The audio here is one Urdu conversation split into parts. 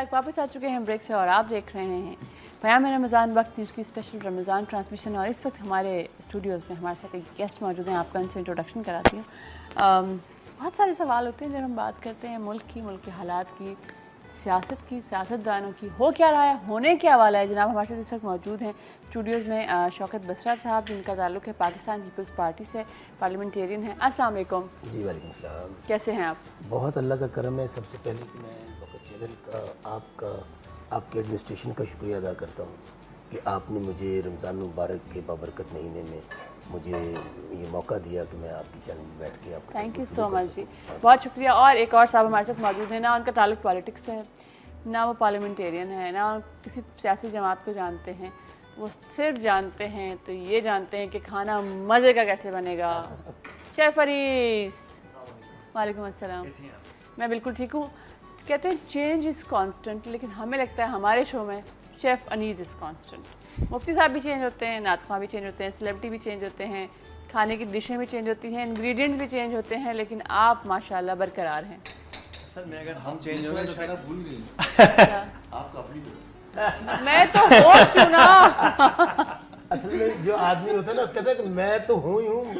बैक, वापस आ चुके हैं ब्रेक से और आप देख रहे हैं पयाम रमज़ान वक्त न्यूज़ की स्पेशल रमज़ान ट्रांसमिशन। और इस वक्त हमारे स्टूडियोज़ में हमारे साथ एक गेस्ट मौजूद हैं। आपका उनसे इंट्रोडक्शन कराती हूँ। बहुत सारे सवाल होते हैं जब हम बात करते हैं मुल्क के हालात की, सियासत की, सियासतदानों की, हो क्या रहा है, होने क्या वाला है। जनाब हमारे साथ इस वक्त मौजूद हैं स्टूडियोज़ में शौकत बसरा साहब, जिनका ताल्लुक़ है पाकिस्तान पीपल्स पार्टी से, पार्लियामेंटेरियन हैं। अस्सलाम वालेकुम। जी वालेकुम सलाम। कैसे हैं आप? बहुत अल्लाह का करम है। सबसे पहले कि मैं वक्त चैनल का आपके एडमिनिस्ट्रेशन का शुक्रिया अदा करता हूँ कि आपने मुझे रमज़ान मुबारक के बाबरकत महीने में मुझे ये मौका दिया कि मैं आपके चैनल में बैठ के आपको थैंक यू सो मच जी, बहुत शुक्रिया। और एक और साहब हमारे साथ मौजूद हैं, ना उनका ताल्लुक पॉलिटिक्स से है, ना वो पार्लियामेंटेरियन है, ना किसी सियासी जमात को जानते हैं। वो सिर्फ जानते हैं तो ये जानते हैं कि खाना मज़े का कैसे बनेगा। शेफ़ अरीस, वालेकुम अस्सलाम। मैं बिल्कुल ठीक हूँ। कहते हैं चेंज इज़ कांस्टेंट, लेकिन हमें लगता है हमारे शो में शेफ़ अनीस इज़ कांस्टेंट। मुफ्ती साहब भी चेंज होते हैं, नातखा भी चेंज होते हैं, सेलिब्रिटी भी चेंज होते हैं, खाने की डिशें भी चेंज होती हैं, इंग्रेडिएंट्स भी चेंज होते हैं, लेकिन आप माशाल्लाह बरकरार हैं। असल में अगर हम चेंज होंगे तो शायद भूल गई आपका अपनी मैं तो होस्ट हूँ ना। असल में जो आदमी होता है ना कहता है कि मैं तो हूँ ही हूँ।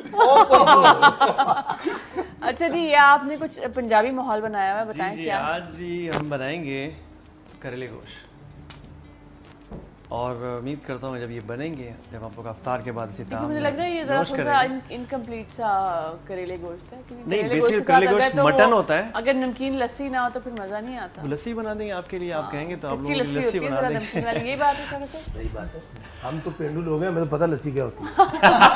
अच्छा जी, ये आपने कुछ पंजाबी माहौल बनाया हुआ है, बताएं जी, क्या? आज जी हम बनाएंगे करेले गोश्त और उम्मीद करता हूँ जब ये बनेंगे, जब आप लोग इफ्तार के बाद इसे मुझे लग रहा है ये ज़रा सा इनकम्प्लीट सा करेले गोश्त है। नहीं, बेसिक करेले गोश्त मटन होता है। अगर नमकीन लस्सी ना हो तो फिर मज़ा नहीं आता। लस्सी बना देंगे आपके लिए, आप कहेंगे तो आप लोग लस्सी बना देंगे। ये बात है सर। सही बात है, हम तो पेंडू लोग हैं, मुझे पता लस्सी क्या होती है।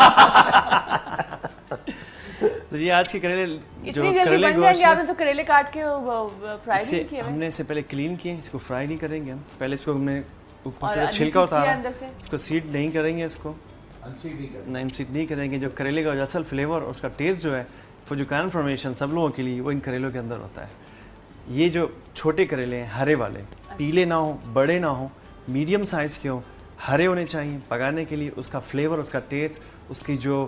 तो जी आज के करेले जो इतनी जल्दी बन जाएंगे? आपने तो करेले काट के फ्राई नहीं किए। हमने इससे पहले क्लीन किए, इसको फ्राई नहीं करेंगे हम। पहले इसको हमने ऊपर से छिलका उतारा, इसको सीड नहीं करेंगे, इसको अनसीड नहीं करेंगे। जो करेले का असल फ्लेवर और उसका टेस्ट जो है फॉर जो कन्फर्मेशन सब लोगों के लिए वो इन करेलों के अंदर होता है। ये जो छोटे करेले हैं हरे वाले, पीले ना हो, बड़े ना हो, मीडियम साइज़ के हो, हरे होने चाहिए पकाने के लिए। उसका फ्लेवर, उसका टेस्ट, उसकी जो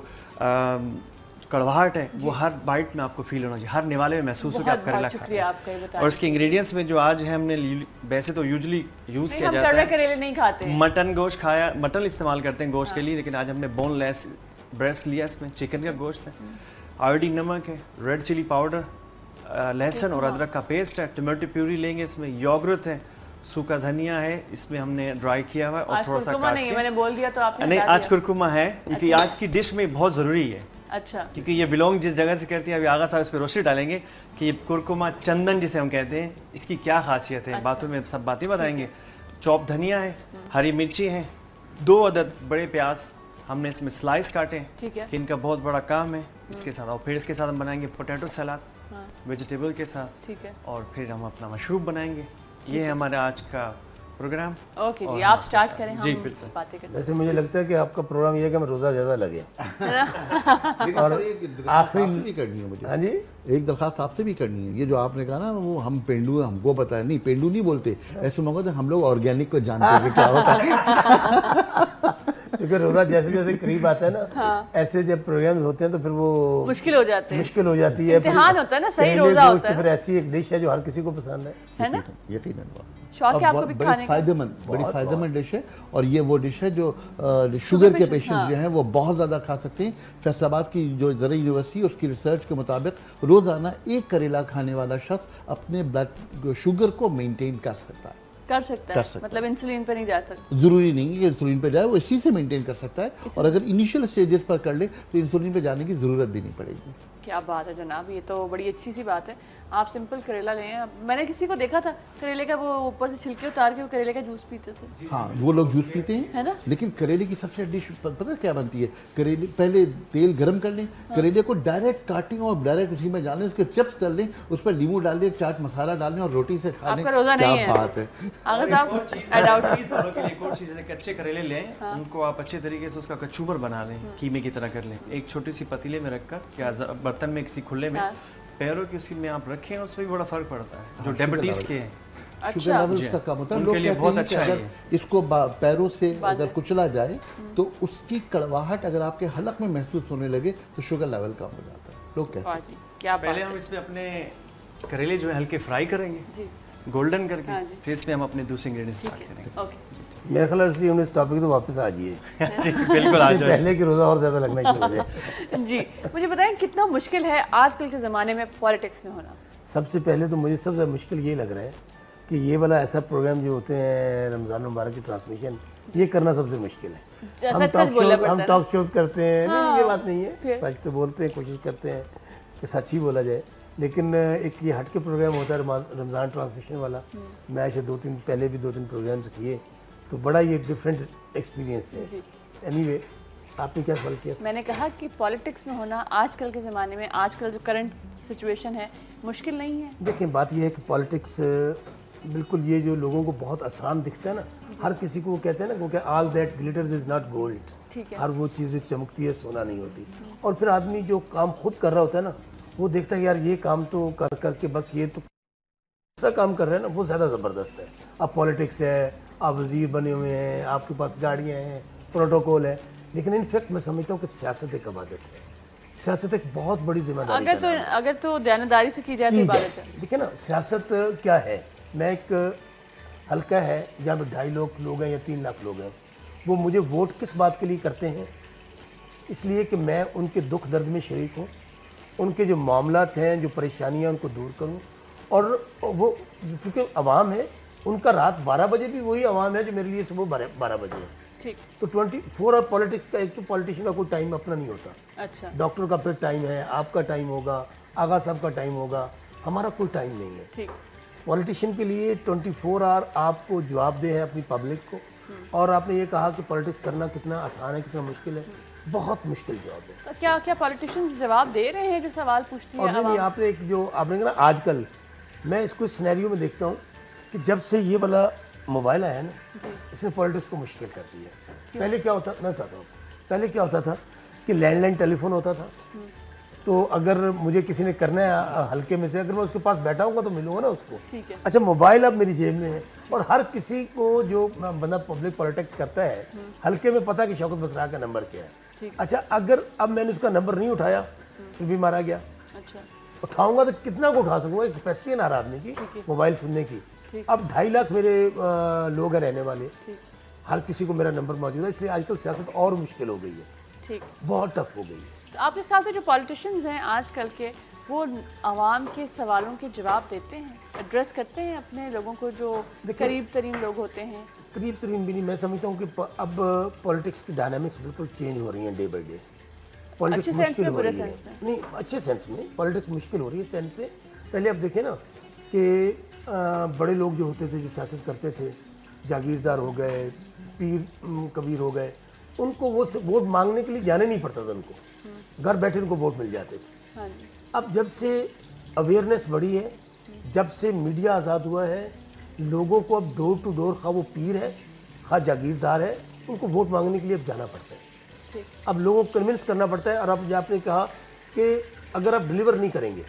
कड़वाहट है वो हर बाइट में आपको फील होना चाहिए, हर निवाले में महसूस हो कि आप करेला खा रहे हैं। और इसके इंग्रेडिएंट्स में जो आज है हमने वैसे तो यूजुअली यूज़ किया जाता है, करेले नहीं खाते, मटन गोश्त खाया, मटन इस्तेमाल करते हैं गोश्त के लिए, लेकिन आज हमने बोनलेस ब्रेस्ट लिया, इसमें चिकन का गोश्त है, आयोडीन नमक है, रेड चिली पाउडर, लहसुन और अदरक का पेस्ट है, टमाटो प्यूरी लेंगे, इसमें योगर्ट है, सूखा धनिया है, इसमें हमने ड्राई किया हुआ है और थोड़ा सा काट के। मैंने बोल दिया तो आपने नहीं, आज कुरकुमा है क्योंकि आज की डिश में बहुत ज़रूरी है। अच्छा, क्योंकि ये बिलोंग जिस जगह से करती है, अभी आगा साहब इस पर रोशनी डालेंगे कि ये कुरकुमा चंदन जिसे हम कहते हैं, इसकी क्या खासियत है। बातों में सब बातें बताएंगे। चॉप धनिया है, हरी मिर्ची है, 2 अदद बड़े प्याज हमने इसमें स्लाइस काटे हैं कि इनका बहुत बड़ा काम है इसके साथ। और फिर इसके साथ हम बनाएंगे पोटैटो सलाद वेजिटेबल के साथ, ठीक है। और फिर हम अपना मशरूब बनाएंगे। ये है हमारे आज का प्रोग्राम। ओके जी, आप स्टार्ट करें, हम जी बातें करें। वैसे मुझे लगता है कि आपका प्रोग्राम ये है कि मैं रोज़ा ज़्यादा लगे और आखिरी भी करनी है मुझे। हाँ जी, एक दरख्वास्त आपसे भी करनी है। ये जो आपने कहा ना वो हम पेंडू हमको पता है, नहीं पेंडू नहीं बोलते, ऐसे मौका तो हम लोग ऑर्गेनिक को जानते हैं कि क्या होता है। क्योंकि रोज़ा जैसे जैसे करीब आता है ना, ऐसे जब प्रोग्राम होते हैं तो फिर वो मुश्किल हो जाती है, इम्तिहान होता है ना, सही रोज़ा होता है। फिर ऐसी एक डिश है जो हर किसी को पसंद है ना, यकीनन शौक है आपको भी खाने का। बड़ी फायदेमंद डिश है। और ये वो डिश है जो शुगर के पेशेंट जो हैं वो बहुत ज़्यादा खा सकते हैं। फैसलाबाद की जो ज़रा यूनिवर्सिटी उसकी रिसर्च के मुताबिक रोज़ाना 1 करेला खाने वाला शख्स अपने ब्लड शुगर को मेंटेन कर सकता है। मतलब इंसुलिन पे नहीं जा सकता, जरूरी नहीं है कि इंसुलिन पे जाए, वो इसी से मेंटेन कर सकता है। और अगर इनिशियल स्टेजेस पर कर ले तो इंसुलिन पे जाने की ज़रूरत भी नहीं पड़ेगी। क्या बात है जनाब, ये तो बड़ी अच्छी सी बात है। आप सिंपल करेला लें। मैंने किसी को देखा था करेले का, वो ऊपर से छिलके उतार के वो करेले का जूस पीते थे। हाँ, वो लोग जूस पीते हैं, है ना। लेकिन करेले की सबसे डिश पता क्या बनती है? करेले पहले तेल गर्म कर लें, करेले को डायरेक्ट काटें और डायरेक्ट उसी में डालें, उसके चिप्स तल लें, उस पर नींबू डाल लें, चाट मसाला डाल लें और रोटी से खा लें। क्या बात है। कच्चे करेले लें, उनको आप अच्छे तरीके से उसका कचूबर बना लें, कीमे की तरह कर लें। एक छोटी सी पतीले में रखकर या बर्तन में किसी खुले में पैरों की उसी में आप रखें, उसमें भी बड़ा फर्क पड़ता है। जो डायबिटीज के हैं, शुगर लेवल उसका कम होता है। लोग कहते हैं कि अगर इसको पैरों से अगर कुचला जाए तो उसकी कड़वाहट अगर आपके हलक में महसूस होने लगे तो शुगर लेवल कम हो जाता है, लोग कहते हैं। पहले हम इसमें अपने करेले जो है हल्के फ्राई करेंगे, गोल्डन करके फिर इसमें हम अपने दूसरे इंग्रेडिएंट्स स्टार्ट करेंगे। ओके, मेरे ख्याल से उन्हें इस टॉपिक तो वापस आ जाइए। जी बिल्कुल आ जाए, पहले की रोज़ा और ज़्यादा लगना शुरू हो जाए। जी मुझे बताएं कितना मुश्किल है आजकल के ज़माने में पॉलिटिक्स में होना? सबसे पहले तो मुझे सबसे मुश्किल ये लग रहा है कि ये वाला ऐसा प्रोग्राम जो होते हैं रमज़ान मुबारक की ट्रांसमिशन, ये करना सबसे मुश्किल है। हम टॉक शोज करते हैं, नहीं ये बात नहीं है, सच तो बोलते हैं, कोशिश करते हैं कि सच ही बोला जाए, लेकिन एक ये हट के प्रोग्राम होता है रमज़ान ट्रांसमिशन वाला। मैं ऐसे पहले भी दो तीन प्रोग्राम्स किए, तो बड़ा ये डिफरेंट एक्सपीरियंस है। एनीवे, आपने क्या सवाल किया? मैंने कहा कि पॉलिटिक्स में होना आजकल के ज़माने में, आजकल जो करंट सिचुएशन है, मुश्किल नहीं है? देखिए बात ये है कि पॉलिटिक्स बिल्कुल ये जो लोगों को बहुत आसान दिखता है ना, हर किसी को वो कहते हैं ना, वो क्या all that glitters is not gold, ठीक है, हर वो चीज़ जो चमकती है सोना नहीं होती। और फिर आदमी जो काम खुद कर रहा होता है ना, वो देखता है यार ये काम तो कर करके बस ये तो दूसरा काम कर रहे हैं ना, वो ज़्यादा ज़बरदस्त है। अब पॉलिटिक्स है, आप वजीर बने हुए हैं, आपके पास गाड़ियाँ हैं, प्रोटोकॉल है, लेकिन इनफैक्ट मैं समझता हूँ कि सियासत एक इबादत है। सियासत एक बहुत बड़ी जिम्मेदारी अगर तो दयानतदारी से की जाए तो इबादत है। देखिए ना, सियासत क्या है, मैं एक हल्का है जहाँ पे 2.5 लोग हैं या 3 लाख लोग हैं, वो मुझे वोट किस बात के लिए करते हैं? इसलिए कि मैं उनके दुख दर्द में शरीक हूँ, उनके जो मामलात हैं, जो परेशानियाँ, उनको दूर करूँ। और वो चूँकि अवाम है, उनका रात 12 बजे भी वही अवाम है जो मेरे लिए सुबह 12 बजे है। ठीक, तो 24 आवर पॉलिटिक्स का, एक तो पॉलिटिशियन का कोई टाइम अपना नहीं होता। अच्छा, डॉक्टर का फिर टाइम है, आपका टाइम होगा, आगा साहब का टाइम होगा, हमारा कोई टाइम नहीं है। ठीक, पॉलिटिशियन के लिए 24 आवर आपको जवाबदेह है अपनी पब्लिक को। और आपने ये कहा कि पॉलिटिक्स करना कितना आसान है, कितना मुश्किल है, बहुत मुश्किल जॉब है। तो क्या क्या पॉलिटिशियंस जवाब दे रहे हैं जो सवाल पूछती है? और नहीं, आपने एक जो आपने कहा ना, आजकल मैं इसको सिनेरियो में देखता हूँ कि जब से ये वाला मोबाइल आया है ना, इसने पॉलिटिक्स को मुश्किल कर दी है। पहले क्या होता, मैं बताता हूँ, पहले क्या होता था कि लैंडलाइन टेलीफोन होता था, तो अगर मुझे किसी ने करना है हल्के में से, अगर मैं उसके पास बैठा हूँगा तो मिलूंगा ना उसको। ठीक है। अच्छा, मोबाइल अब मेरी जेब में है, और हर किसी को जो बंदा पब्लिक पॉलिटिक्स करता है हल्के में पता है कि शौकत बसरा का नंबर क्या है। अच्छा, अगर अब मैंने उसका नंबर नहीं उठाया फिर भी मारा गया। अच्छा, उठाऊंगा तो कितना को उठा सकूंगा, एक कैपेसिटी है ना आदमी की मोबाइल सुनने की। अब 2.5 लाख मेरे लोग हैं रहने वाले, हर किसी को मेरा नंबर मौजूद है, इसलिए आजकल सियासत और मुश्किल हो गई है। ठीक, बहुत टफ हो गई है। तो आपके ख्याल से जो पॉलिटिशियंस हैं आजकल के, वो आवाम के सवालों के जवाब देते हैं, एड्रेस करते हैं अपने लोगों को, जो करीब तरीन लोग होते हैं? करीब तरीन भी नहीं, मैं समझता हूँ कि अब पॉलिटिक्स की डायनामिक्स बिल्कुल चेंज हो रही हैं डे बाई डे। पॉलिटिक्स मुश्किल हो रही है, नहीं अच्छे सेंस में पॉलिटिक्स मुश्किल हो रही है। सेंस से पहले अब देखें ना कि बड़े लोग जो होते थे, जो सियासत करते थे, जागीरदार हो गए, पीर कबीर हो गए, उनको वो वोट मांगने के लिए जाने नहीं पड़ता था, उनको घर बैठे उनको वोट मिल जाते थे। हाँ जी। अब जब से अवेयरनेस बढ़ी है, जब से मीडिया आज़ाद हुआ है, लोगों को अब डोर टू डोर, खा वो पीर है खा जागीरदार है, उनको वोट मांगने के लिए अब जाना पड़ता है। अब लोगों को कन्विंस करना पड़ता है। और अब आपने कहा कि अगर आप डिलीवर नहीं करेंगे,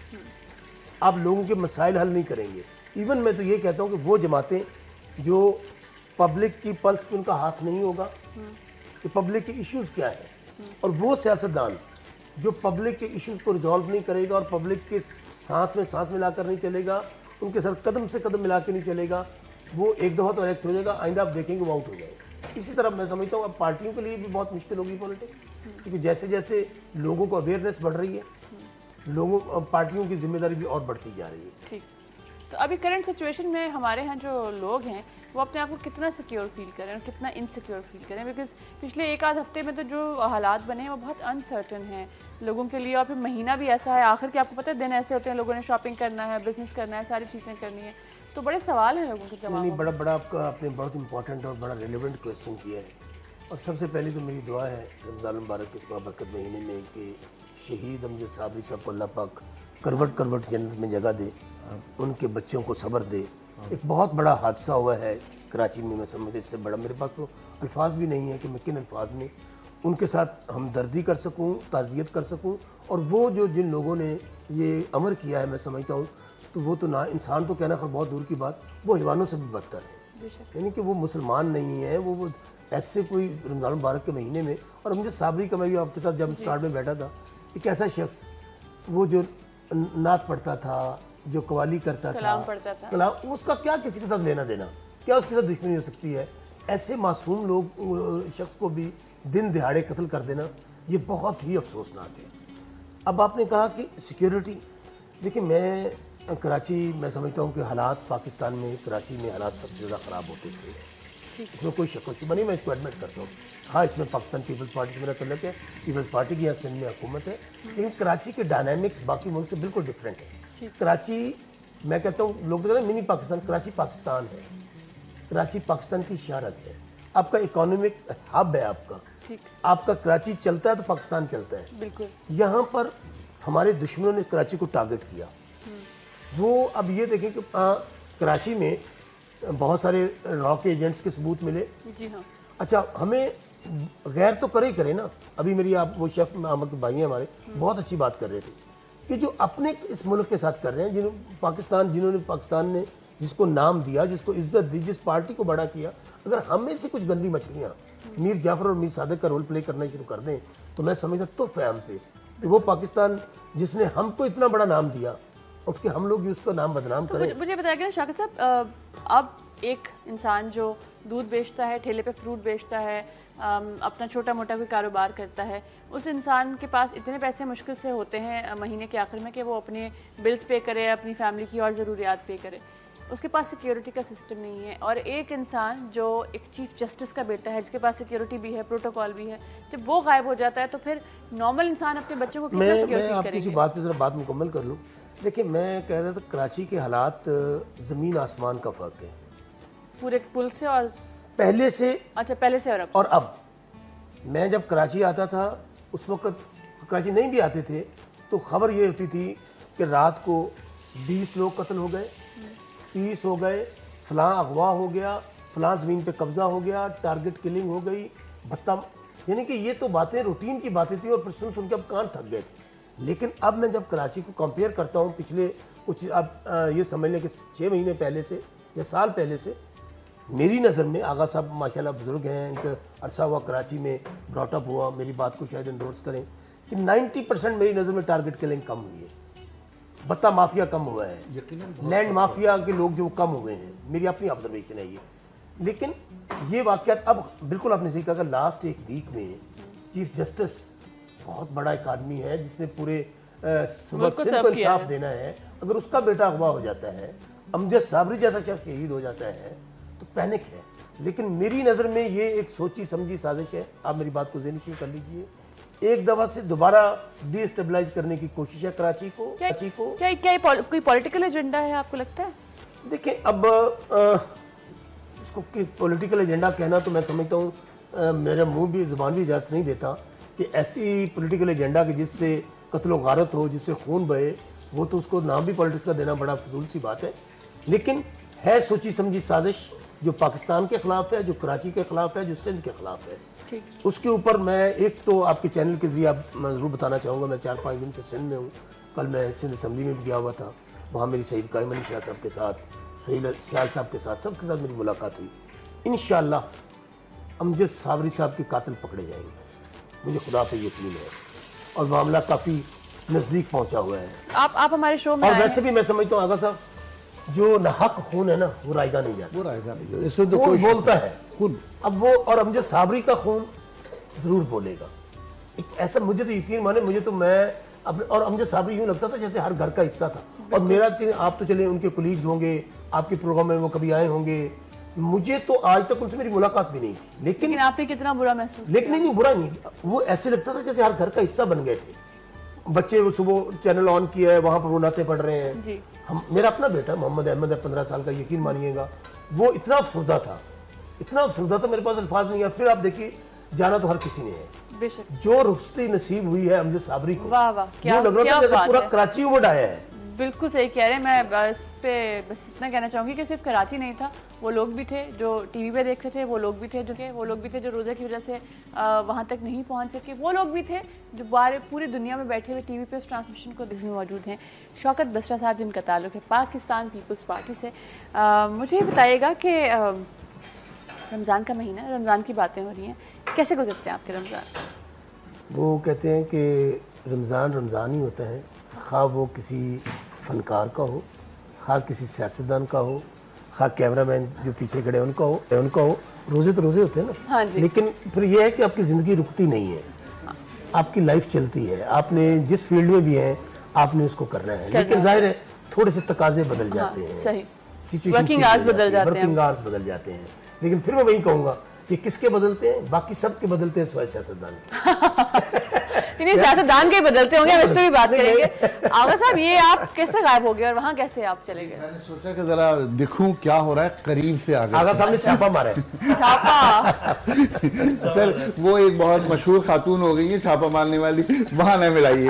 आप लोगों के मसाइल हल नहीं करेंगे, इवन मैं तो ये कहता हूँ कि वो जमातें जो पब्लिक की पल्स पे उनका हाथ नहीं होगा कि पब्लिक के इश्यूज़ क्या है, और वो सियासतदान जो पब्लिक के इश्यूज़ को रिजॉल्व नहीं करेगा और पब्लिक के सांस में सांस मिलाकर नहीं चलेगा, उनके साथ कदम से कदम मिला के नहीं चलेगा, वो एक दफ़ा तो इलेक्ट हो जाएगा, आइंदा आप देखेंगे वो आउट हो जाएगा। इसी तरह मैं समझता हूँ अब पार्टियों के लिए भी बहुत मुश्किल होगी पॉलिटिक्स, क्योंकि जैसे जैसे लोगों को अवेयरनेस बढ़ रही है, लोगों पार्टियों की जिम्मेदारी भी और बढ़ती जा रही है। ठीक, तो अभी करंट सिचुएशन में हमारे यहाँ जो लोग हैं वो अपने आप को कितना सिक्योर फील करें और कितना इनसिक्योर फील करें? बिकॉज पिछले 1 आध हफ्ते में तो जो हालात बने हैं वो बहुत अनसर्टन हैं लोगों के लिए, और फिर महीना भी ऐसा है, आखिर के आपको पता है दिन ऐसे होते हैं, लोगों ने शॉपिंग करना है, बिजनेस करना है, सारी चीज़ें करनी है, तो बड़े सवाल हैं लोगों के जवाब। नहीं, बड़ा आपका आपने बहुत इंपॉर्टेंट और बड़ा रेलिवेंट क्वेश्चन किया है। और सबसे पहले तो मेरी दुआ है रमज़ान मुबारक के इस बाबरकत महीने में कि शहीद अमजद साबरी साहब को अल्लाह पाक करवट करवट जन्नत में जगह दे, उनके बच्चों को सब्र दे। एक बहुत बड़ा हादसा हुआ है कराची में, मैं समझ इससे बड़ा मेरे पास तो अल्फाज भी नहीं है कि मैं किन अल्फाज में उनके साथ हमदर्दी कर सकूं, ताज़ियत कर सकूं। और वो जो जिन लोगों ने ये अमर किया है, मैं समझता हूँ तो वो तो ना इंसान तो कहना खैर बहुत दूर की बात, वो हैवानों से भी बदतर है। यानी कि वो मुसलमान नहीं है, वो ऐसे कोई रमज़ान मुबारक के महीने में। और मुझे साबरी का, मैं भी आपके साथ जब स्टार्ट में बैठा था, एक ऐसा शख्स वो जो नात पढ़ता था, جو قوالی کرتا کلام پڑھتا تھا، کلام، اس کا کیا کسی کے ساتھ لینا دینا؟ کیا اس کے ساتھ دشمنی ہو سکتی ہے؟ ایسے معصوم لوگ شخص کو بھی دن دہاڑے قتل کر دینا یہ بہت ہی افسوسناک ہے۔ اب آپ نے کہا کہ سیکیورٹی، دیکھیں میں کراچی میں سمجھتا ہوں کہ حالات پاکستان میں کراچی میں حالات سب سے زیادہ خراب ہوتے تھے، اس میں کوئی شک و شبہ نہیں، میں اس کو ایڈمٹ کرتا ہوں۔ ہاں اس میں پاکستان پیپلز پارٹی سے میرا تعلق ہے، پیپلز پارٹی کی یہاں سندھ میں حکومت ہے، لیکن کراچی کے ڈائنامکس باقی ملک سے بالکل ڈفرینٹ ہے۔ کراچی میں کہتا ہوں لوگ تو کہتے ہیں منی پاکستان، کراچی پاکستان ہے، کراچی پاکستان کی شہرت ہے، آپ کا اکانومک ہب ہے، آپ کا کراچی چلتا ہے تو پاکستان چلتا ہے۔ بالکل یہاں پر ہمارے دشمنوں نے کراچی کو ٹارگٹ کیا، وہ اب یہ دیکھیں کہ کراچی میں بہت سارے را کے ایجنٹس کے ثبوت ملے۔ جی ہاں، اچھا ہمیں غیر تو کرے ہی کرے نا، ابھی میری آپ وہ شیف احمد بھائی ہیں ہمارے بہت اچھی بات کر رہے تھے کہ جو اپنے اس ملک کے ساتھ کر رہے ہیں، جنہوں نے پاکستان نے جس کو نام دیا، جس کو عزت دی، جس پارٹی کو بڑا کیا، اگر ہم میں سے کچھ گندی مچھلیاں میر جعفر اور میر صادق کا رول پلے کرنا شروع کر دیں تو میں سمجھتا تو فہم پہ کہ وہ پاکستان جس نے ہم کو اتنا بڑا نام دیا اٹھ کے ہم لوگ اس کا نام بدنام کریں۔ مجھے بتایا گیا شاکر صاحب، اب ایک انسان جو دودھ بیچتا ہے، ٹھیلے پہ فروٹ بیچتا ہے، اپنا چھوٹا موٹا کوئی کاروبار کرتا ہے، اس انسان کے پاس اتنے پیسے مشکل سے ہوتے ہیں مہینے کے آخر میں کہ وہ اپنے بلز پے کرے، اپنی فیملی کی اور ضروریات پے کرے، اس کے پاس سیکیورٹی کا سسٹم نہیں ہے۔ اور ایک انسان جو ایک چیف جسٹس کا بیٹا ہے، جس کے پاس سیکیورٹی بھی ہے، پروٹوکول بھی ہے، جب وہ غائب ہو جاتا ہے تو پھر نارمل انسان اپنے بچوں کو کتنا سیکیورٹی کرے گا؟ میں آپ کسی بات پہ ذرا بات مکمل کر لوں۔ دیکھیں میں کہہ رہا تھا کراچی کے حالات زمین آسمان کا فرق ہے، پورے پل سے اور پہلے سے، اچھا پہلے سے اور اب میں جب کراچی آتا تھا اس وقت کراچی نہیں بھی آتے تھے تو خبر یہ ہوتی تھی کہ رات کو 20 لوگ قتل ہو گئے، 30 ہو گئے، فلاں اغوا ہو گیا، فلاں زمین پہ قبضہ ہو گیا، ٹارگٹ کلنگ ہو گئی، بھتہ، یعنی کہ یہ تو باتیں روٹین کی باتیں تھیں اور پھر سن سن کے اب کان تھک گئے تھے۔ لیکن اب میں جب کراچی کو کمپیئر کرتا ہوں پچھلے کچھ، اب یہ سمجھ لیں کہ 6 مہینے پہلے سے یا سال پہلے سے، میری نظر میں آغا صاحب ماشاءاللہ بزرگ ہیں، ان کا عرصہ ہوا کراچی میں براٹ اپ ہوا، میری بات کو شاید انڈورس کریں کہ 90% میری نظر میں ٹارگٹ کلنگ کم ہوئی ہے، بتہ مافیا کم ہوا ہے، لینڈ مافیا کے لوگ جو کم ہوئے ہیں، میری اپنی آبزرویشن ہے یہ۔ لیکن یہ واقعات اب بالکل آپ نے صحیح کہا کہ لاسٹ ایک ویک میں چیف جسٹس بہت بڑا ایک آدمی ہے جس نے پورے سندھ کو انصاف دینا ہے، اگر اس کا بیٹا اغوا ہو جاتا ہے، امجد صابری جیسا شخص شہید ہو جاتا ہے تو پینک ہے۔ لیکن میری نظر میں یہ ایک سوچی سمجھی سازش ہے، آپ میری بات کو ذہن کر لیجئے، ایک دفعہ سے دوبارہ ڈی اسٹیبلائز کرنے کی کوشش ہے کراچی کو۔ کیا کوئی پولیٹیکل ایجنڈا ہے آپ کو لگتا ہے؟ دیکھیں اب اس کو پولیٹیکل ایجنڈا کہنا تو میں سمجھتا ہوں میرا منہ بھی زبان بھی اجازت نہیں دیتا کہ ایسی پولیٹیکل ایجنڈا کہ جس سے قتل و غارت ہو، جس سے خون بہے، وہ تو اس کو نام بھی پولیٹکس کا دینا بڑا فضول سی بات ہے، لیکن ہے سوچی سمجھی سازش جو پاکستان کے خلاف ہے، جو کراچی کے خلاف ہے، جو سندھ کے خلاف ہے۔ اس کے اوپر میں ایک تو آپ کے چینل کے ذریعے میں ضرور بتانا چاہوں گا، میں 4-5 دن سے سندھ میں ہوں، کل میں سندھ اسمبلی میں بھی گیا ہوا تھا، وہاں میری سعید قائم علی شاہ صاحب کے ساتھ، سہیل سیال صاحب کے ساتھ، سب کے ساتھ میری ملاقات ہوئی۔ انشاءاللہ امجد صابری صاحب کے قاتل پکڑے جائیں گے، مجھے خدا پہ یقین ہے، اور معاملہ کافی نزدیک پہنچا ہوا ہے۔ آپ ہمارے شو میں اور ویسے بھی میں سمجھتا ہوں آغا صاحب جو ناحق خون ہے نا وہ رائگاں نہیں جاتا، اس میں تو خون کوئی بولتا ہے، اب وہ اور امجد صابری کا خون ضرور بولے گا، ایک ایسا مجھے تو یقین مانے، مجھے تو میں اور امجد صابری یوں لگتا تھا جیسے ہر گھر کا حصہ تھا، اور میرا آپ تو چلے ان کے کولیگز ہوں گے، آپ کے پروگرام میں وہ کبھی آئے ہوں گے، مجھے تو آج تک ان سے میری ملاقات بھی نہیں تھی، لیکن آپ نے کتنا برا محسوس؟ لیکن نہیں برا نہیں، وہ ایسے لگتا تھا جیسے ہر گھر کا حصہ بن گئے تھے، بچے وہ صبح چینل آن کیا ہے وہاں پر وہ نعتیں پڑھ رہے ہیں، میرا اپنا بیٹا محمد احمد ہے 15 سال کا، یقین مانیے گا وہ اتنا افسردہ تھا میرے پاس الفاظ نہیں ہے۔ پھر آپ دیکھیے جانا تو ہر کسی نے ہے، جو رخصتی نصیب ہوئی ہے امجد صابری کو، وہ لگ رہا تھا جیسے پورا کراچی امڈ آیا ہے۔ بالکل صحیح کہہ رہے ہیں، میں اس پہ بس اتنا کہنا چاہوں گی کہ صرف کراچی نہیں تھا، وہ لوگ بھی تھے جو ٹی وی پہ دیکھ رہے تھے، وہ لوگ بھی تھے جو روزے کی وجہ سے وہاں تک نہیں پہنچ سکے، وہ لوگ بھی تھے جو پوری دنیا میں بیٹھے ہوئے ٹی وی پہ اس ٹرانسمیشن کو دیکھنے موجود ہیں۔ شوکت بسرا صاحب جن کا تعلق ہے پاکستان پیپلز پارٹی سے، مجھے یہ بتائیے گا کہ رمضان کا مہینہ، رمضان کی باتیں ہو رہی ہیں، کیسے گزرتے ہیں آپ کے رمضان؟ وہ کہتے ہیں کہ رمضان رمضان ہی ہوتا ہے، خواہ وہ کسی فنکار کا ہو، خواہ کسی سیاستدان کا ہو، خواہ کیمرہ مین جو پیچھے کھڑے ان کا ہو، روزے تو روزے ہوتے ہیں نا، لیکن پھر یہ ہے کہ آپ کی زندگی رکتی نہیں ہے، آپ کی لائف چلتی ہے، آپ نے جس فیلڈ میں بھی ہیں آپ نے اس کو کرنا ہے، لیکن ظاہر ہے تھوڑے سے تقاضے بدل جاتے ہیں، ورکنگ آورز بدل جاتے ہیں، لیکن پھر میں وہی کہوں گا کہ کس کے بدلتے ہیں؟ باقی سب کے بدلتے ہیں سوائے سیاستدان کے۔ نہیں سیاستدان کے بدلتے ہوں گے، ہم اس پہ بھی بات کریں گے۔ آغا صاحب یہ آپ کیسے غائب ہو گئے اور وہاں کیسے آپ چلے گئے؟ میں نے سوچا کہ ذرا دیکھوں کیا ہو رہا ہے، قریب سے آگے۔ آغا صاحب نے چھاپا مارا ہے۔ سر وہ ایک بہت مشہور خاتون ہو گئی ہے چھاپا مارنے والی، وہاں نہ ملائیے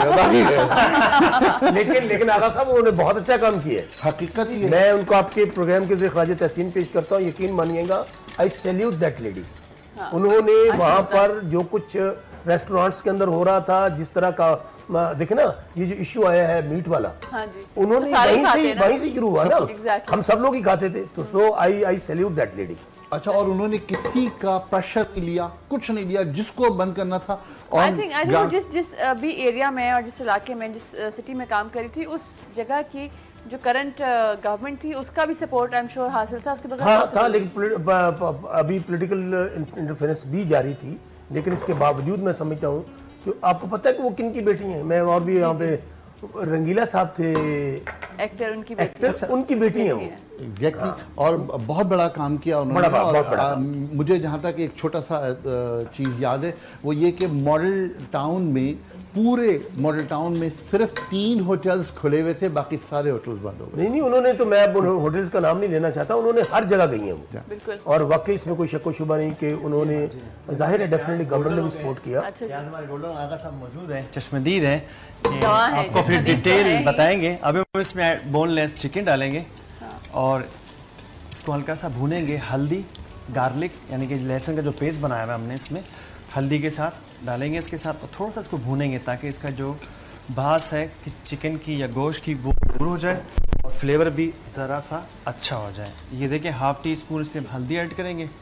لیکن آغا صاحب انہوں نے بہت اچھا کام کیا ہے، حقیقت ہی ہے۔ میں ان کو آپ کے پروگرام کے ذریعے خراج تحسین پیش کرتا ہوں، یقین مانیے گا I salute that lady۔ انہوں نے وہاں پر جو کچھ ریسٹورانٹس کے اندر ہو رہا تھا، جس طرح کا دیکھیں نا یہ جو ایشو آیا ہے میٹ والا، انہوں نے وہیں سے شروع ہوا نا، ہم سب لوگ ہی کھاتے تھے، تو سو I salute that lady۔ اچھا، اور انہوں نے کسی کا پریشر نہیں لیا، کچھ نہیں لیا، جس کو بند کرنا تھا۔ جس بھی ایریا میں اور جس علاقے میں جس سٹی میں کام کری تھی، اس جگہ کی جو کرنٹ گورنمنٹ تھی اس کا بھی سپورٹ ایم شور حاصل تھا، اس کے بغیر ہاں تھا، لیکن ابھی پولیٹیکل انٹرفیرنس بھی جاری تھی، لیکن اس کے باوجود میں سمجھتا ہوں کہ آپ کو پتہ ہے کہ وہ کن کی بیٹی ہیں، میں اور بھی یہاں پہ رنگیلا صاحب تھے ایکٹر، ان کی بیٹی ہیں وہ، ایگزیکٹلی، اور بہت بڑا کام کیا انہوں نے۔ اور مجھے جہاں تک ایک چھوٹا سا چیز یاد ہے وہ یہ کہ ماڈل ٹاؤن میں، پورے ماڈل ٹاؤن میں صرف 3 ہوٹلز کھلے ہوئے تھے، باقی سارے ہوٹلز بند ہو گئے۔ نہیں انہوں نے تو، میں ہوٹلز کا نام نہیں لینا چاہتا، انہوں نے ہر جگہ گئی ہیں وہ، اور واقعی اس میں کوئی شک و شبہ نہیں کہ انہوں نے، ظاہر ہے ڈیفینیٹلی گورنمنٹ نے بھی سپورٹ کیا۔ ہمارے گولڈن آغا صاحب موجود ہیں، چشمدید ہیں، آپ کو پھر ڈیٹیل بتائیں گے۔ ابھی ہم اس میں بون لیس چکن ڈالیں گے اور اس کو ہلکا سا بھونیں گے، ہلدی، گارلک یعنی کہ لہسن کا جو پیسٹ بنایا ہوا ہم نے اس میں ہلدی کے ساتھ ڈالیں گے، اس کے ساتھ اور تھوڑا سا اس کو بھونیں گے تاکہ اس کا جو بھاس ہے کہ چکن کی یا گوشت کی وہ دور ہو جائے اور فلیور بھی ذرا سا اچھا ہو جائے۔ یہ دیکھیں 1/2 ٹی اسپون اس میں ہلدی ایڈ کریں گے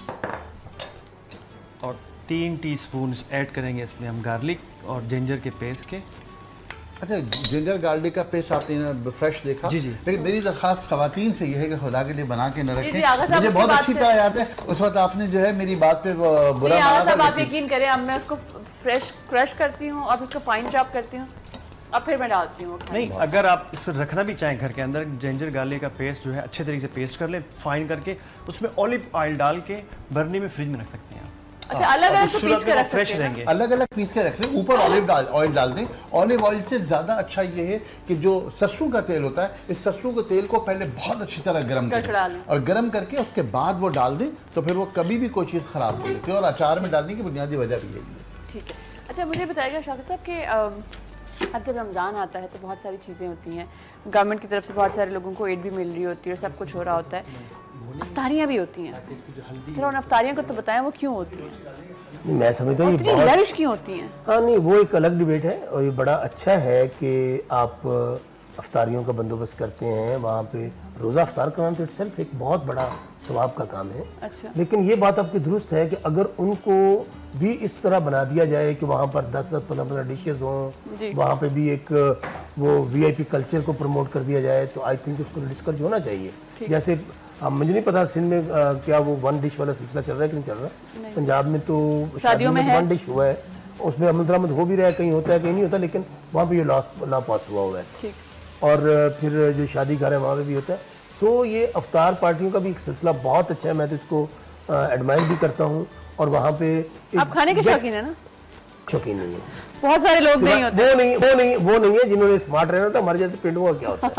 اور 3 ٹی اسپون ایڈ کریں گے اس میں ہم گارلک اور جنجر کے پیسٹ کے۔ اچھا، جنجر گارلک کا پیسٹ آپ نے فریش دیکھا؟ جی۔ لیکن میری درخواست خواتین سے یہ ہے کہ خدا کے لیے بنا کے نہ رکھیں، مجھے بہت اچھی طرح یاد ہے اس وقت آپ نے جو ہے میری بات پہ برا مانا تھا۔ آپ یقین کریں، اب میں اس کو فریش کرش کرتی ہوں اور اس کو فائن چاپ کرتی ہوں، اب پھر میں ڈالتی ہوں۔ نہیں، اگر آپ اس کو رکھنا بھی چاہیں گھر کے اندر، جنجر گارلک کا پیسٹ جو ہے اچھے طریقے سے پیسٹ کر لیں، فائن کر کے اس میں اولیو آئل ڈال کے برنی میں فریج میں رکھ سکتے ہیں آپ۔ اچھا، الگ الگ پیس کے رکھ فریش سکتے رہیں گے، الگ الگ پیس کے رکھ لیں، اوپر اولیو آئل ڈال دیں۔ اولیو آئل سے زیادہ اچھا یہ ہے کہ جو سرسوں کا تیل ہوتا ہے، اس سرسوں کے تیل کو پہلے بہت اچھی طرح گرم کریں اور گرم کر کے اس کے بعد وہ ڈال دیں، تو پھر وہ کبھی بھی کوئی چیز خراب نہیں ہوتی، اور اچار میں ڈالنے کی بنیادی وجہ بھی یہی ہے۔ ٹھیک ہے، اچھا مجھے بتائیے گا شوکت صاحب کہ اب جب رمضان آتا ہے تو بہت ساری چیزیں ہوتی ہیں، گورنمنٹ کی طرف سے بہت سارے لوگوں کو ایڈ بھی مل رہی ہوتی ہے اور سب کچھ ہو رہا ہوتا ہے، افطاریاں بھی ہوتی ہیں، ذرا ان افطاریوں کو تو بتائیں وہ کیوں ہوتی ہیں؟ میں سمجھتا ہوں اتنی لیوش کیوں ہوتی ہیں؟ ہاں نہیں، وہ ایک الگ ڈیبیٹ ہے، اور یہ بڑا اچھا ہے کہ آپ افطاریوں کا بندوبست کرتے ہیں، وہاں پہ روزہ افطار کرانا تو اٹ سیلف ایک بہت بڑا ثواب کا کام ہے۔ لیکن یہ بات آپ کی درست ہے کہ اگر ان کو بھی اس طرح بنا دیا جائے کہ وہاں پر 10-10 15-15 ڈشز ہوں، وہاں پہ بھی ایک وہ VIP کلچر کو پروموٹ کر دیا جائے، تو آئی تھنک اس کو ڈسکرج ہونا چاہیے۔ جیسے مجھے نہیں پتا سندھ میں کیا وہ 1 ڈش والا سلسلہ چل رہا ہے کہ نہیں چل رہا، پنجاب میں تو شادیوں میں 1 ڈش ہوا ہے، اس میں عمل درآمد ہو بھی رہا ہے، کہیں ہوتا ہے کہیں نہیں ہوتا، لیکن وہاں پہ یہ لا پاس ہوا ہے، اور پھر جو شادی گھر ہے وہاں پہ بھی ہوتا ہے۔ سو یہ افطار پارٹیوں کا بھی ایک سلسلہ بہت اچھا ہے، میں تو اس کو ایڈمائر بھی کرتا ہوں، اور وہاں پہ آپ کھانے کے شوقین ہیں نا؟ شوقین نہیں ہے، بہت سارے لوگ نہیں ہوتے، وہ نہیں ہے جنہوں نے اسمارٹ رہنا تھا، ہمارے جیسے پنڈوں کا کیا ہوتا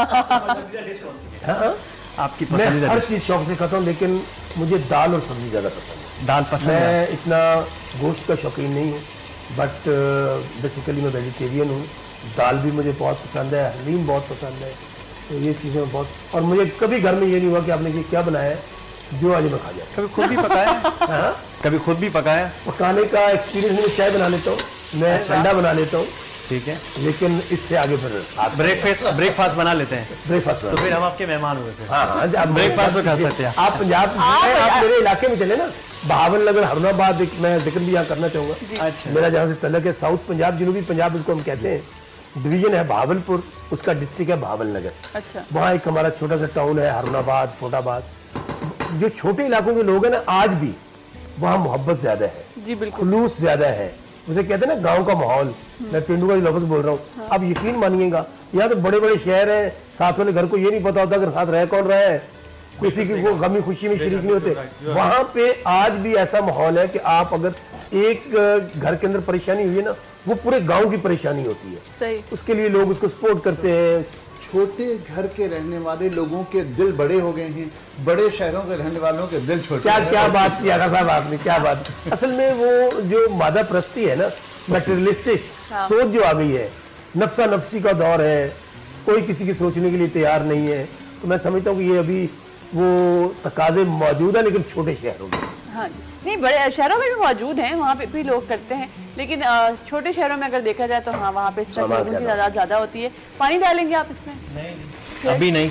ہے۔ آپ کی میں ہر چیز شوق سے کھاتا ہوں، لیکن مجھے دال اور سبزی زیادہ پسند ہے۔ دال پسند ہے؟ میں اتنا گوشت کا شوقین نہیں ہوں، بٹ بیسیکلی میں ویجیٹیرین ہوں، دال بھی مجھے بہت پسند ہے، حلیم بہت پسند ہے، تو یہ چیزیں بہت، اور مجھے کبھی گھر میں یہ نہیں ہوا کہ آپ نے کیا بنایا ہے جو آج میں کھا جاتا۔ کبھی خود بھی پکایا؟ کبھی خود بھی پکایا؟ پکانے کا ایکسپیرینس میں چائے بنا لیتا ہوں، میں انڈا بنا لیتا ہوں، ٹھیک ہے، لیکن اس سے آگے پھر بریک فاسٹ بنا لیتے ہیں، تو پھر ہم آپ کے مہمان ہوئے تھے، بریک فاسٹ تو کھا سکتے ہیں آپ۔ پنجاب آپ میرے علاقے میں چلے نا، بہاول نگر، ہرون آباد، میں ذکر بھی یہاں کرنا چاہوں گا، میرا جہاں سے تعلق ہے، ساؤتھ پنجاب، جنوبی پنجاب اس کو ہم کہتے ہیں، डिवीजन है भावलपुर, उसका डिस्ट्रिक्ट है भावल नगर। अच्छा, वहाँ एक हमारा छोटा सा टाउन है हरनाबाद, फोटाबाद। जो छोटे इलाकों के लोग हैं ना, आज भी वहाँ मोहब्बत ज्यादा है जी बिल्कुल, खुलूस ज्यादा है। उसे कहते हैं ना गांव का माहौल, मैं पिंडू का लफ्ज बोल रहा हूँ। आप यकीन मानिएगा, यहाँ तो बड़े बड़े शहर हैं, साथ वाले घर को ये नहीं पता होता अगर साथ रह कौन रहा है, किसी की वो गमी खुशी में शरीक नहीं होते। वहाँ पे आज भी ऐसा माहौल है कि आप अगर एक घर के अंदर परेशानी हुई है ना, वो पूरे गांव की परेशानी होती है। सही, उसके लिए लोग उसको सपोर्ट करते हैं। छोटे घर के रहने वाले लोगों के दिल बड़े हो गए हैं, बड़े शहरों के रहने वालों के दिल छोटे। क्या बात की आगा साहब आपने, क्या बात। असल में वो जो मादा प्रस्ती है ना, मटेरियलिस्टिक सोच जो आ गई है, नफ्सा नफ्सी का दौर है, कोई किसी की सोचने के लिए तैयार नहीं है। तो मैं समझता हूँ कि ये अभी वो तकाजे मौजूद है, लेकिन छोटे शहरों में। हाँ जी, नहीं बड़े शहरों में भी मौजूद हैं, वहाँ पे भी लोग करते हैं, लेकिन छोटे शहरों में अगर देखा जाए तो हाँ, वहाँ पे इस तरह की लोगों की तादाद ज़्यादा होती है। पानी डालेंगे आप इसमें? नहीं, अभी नहीं।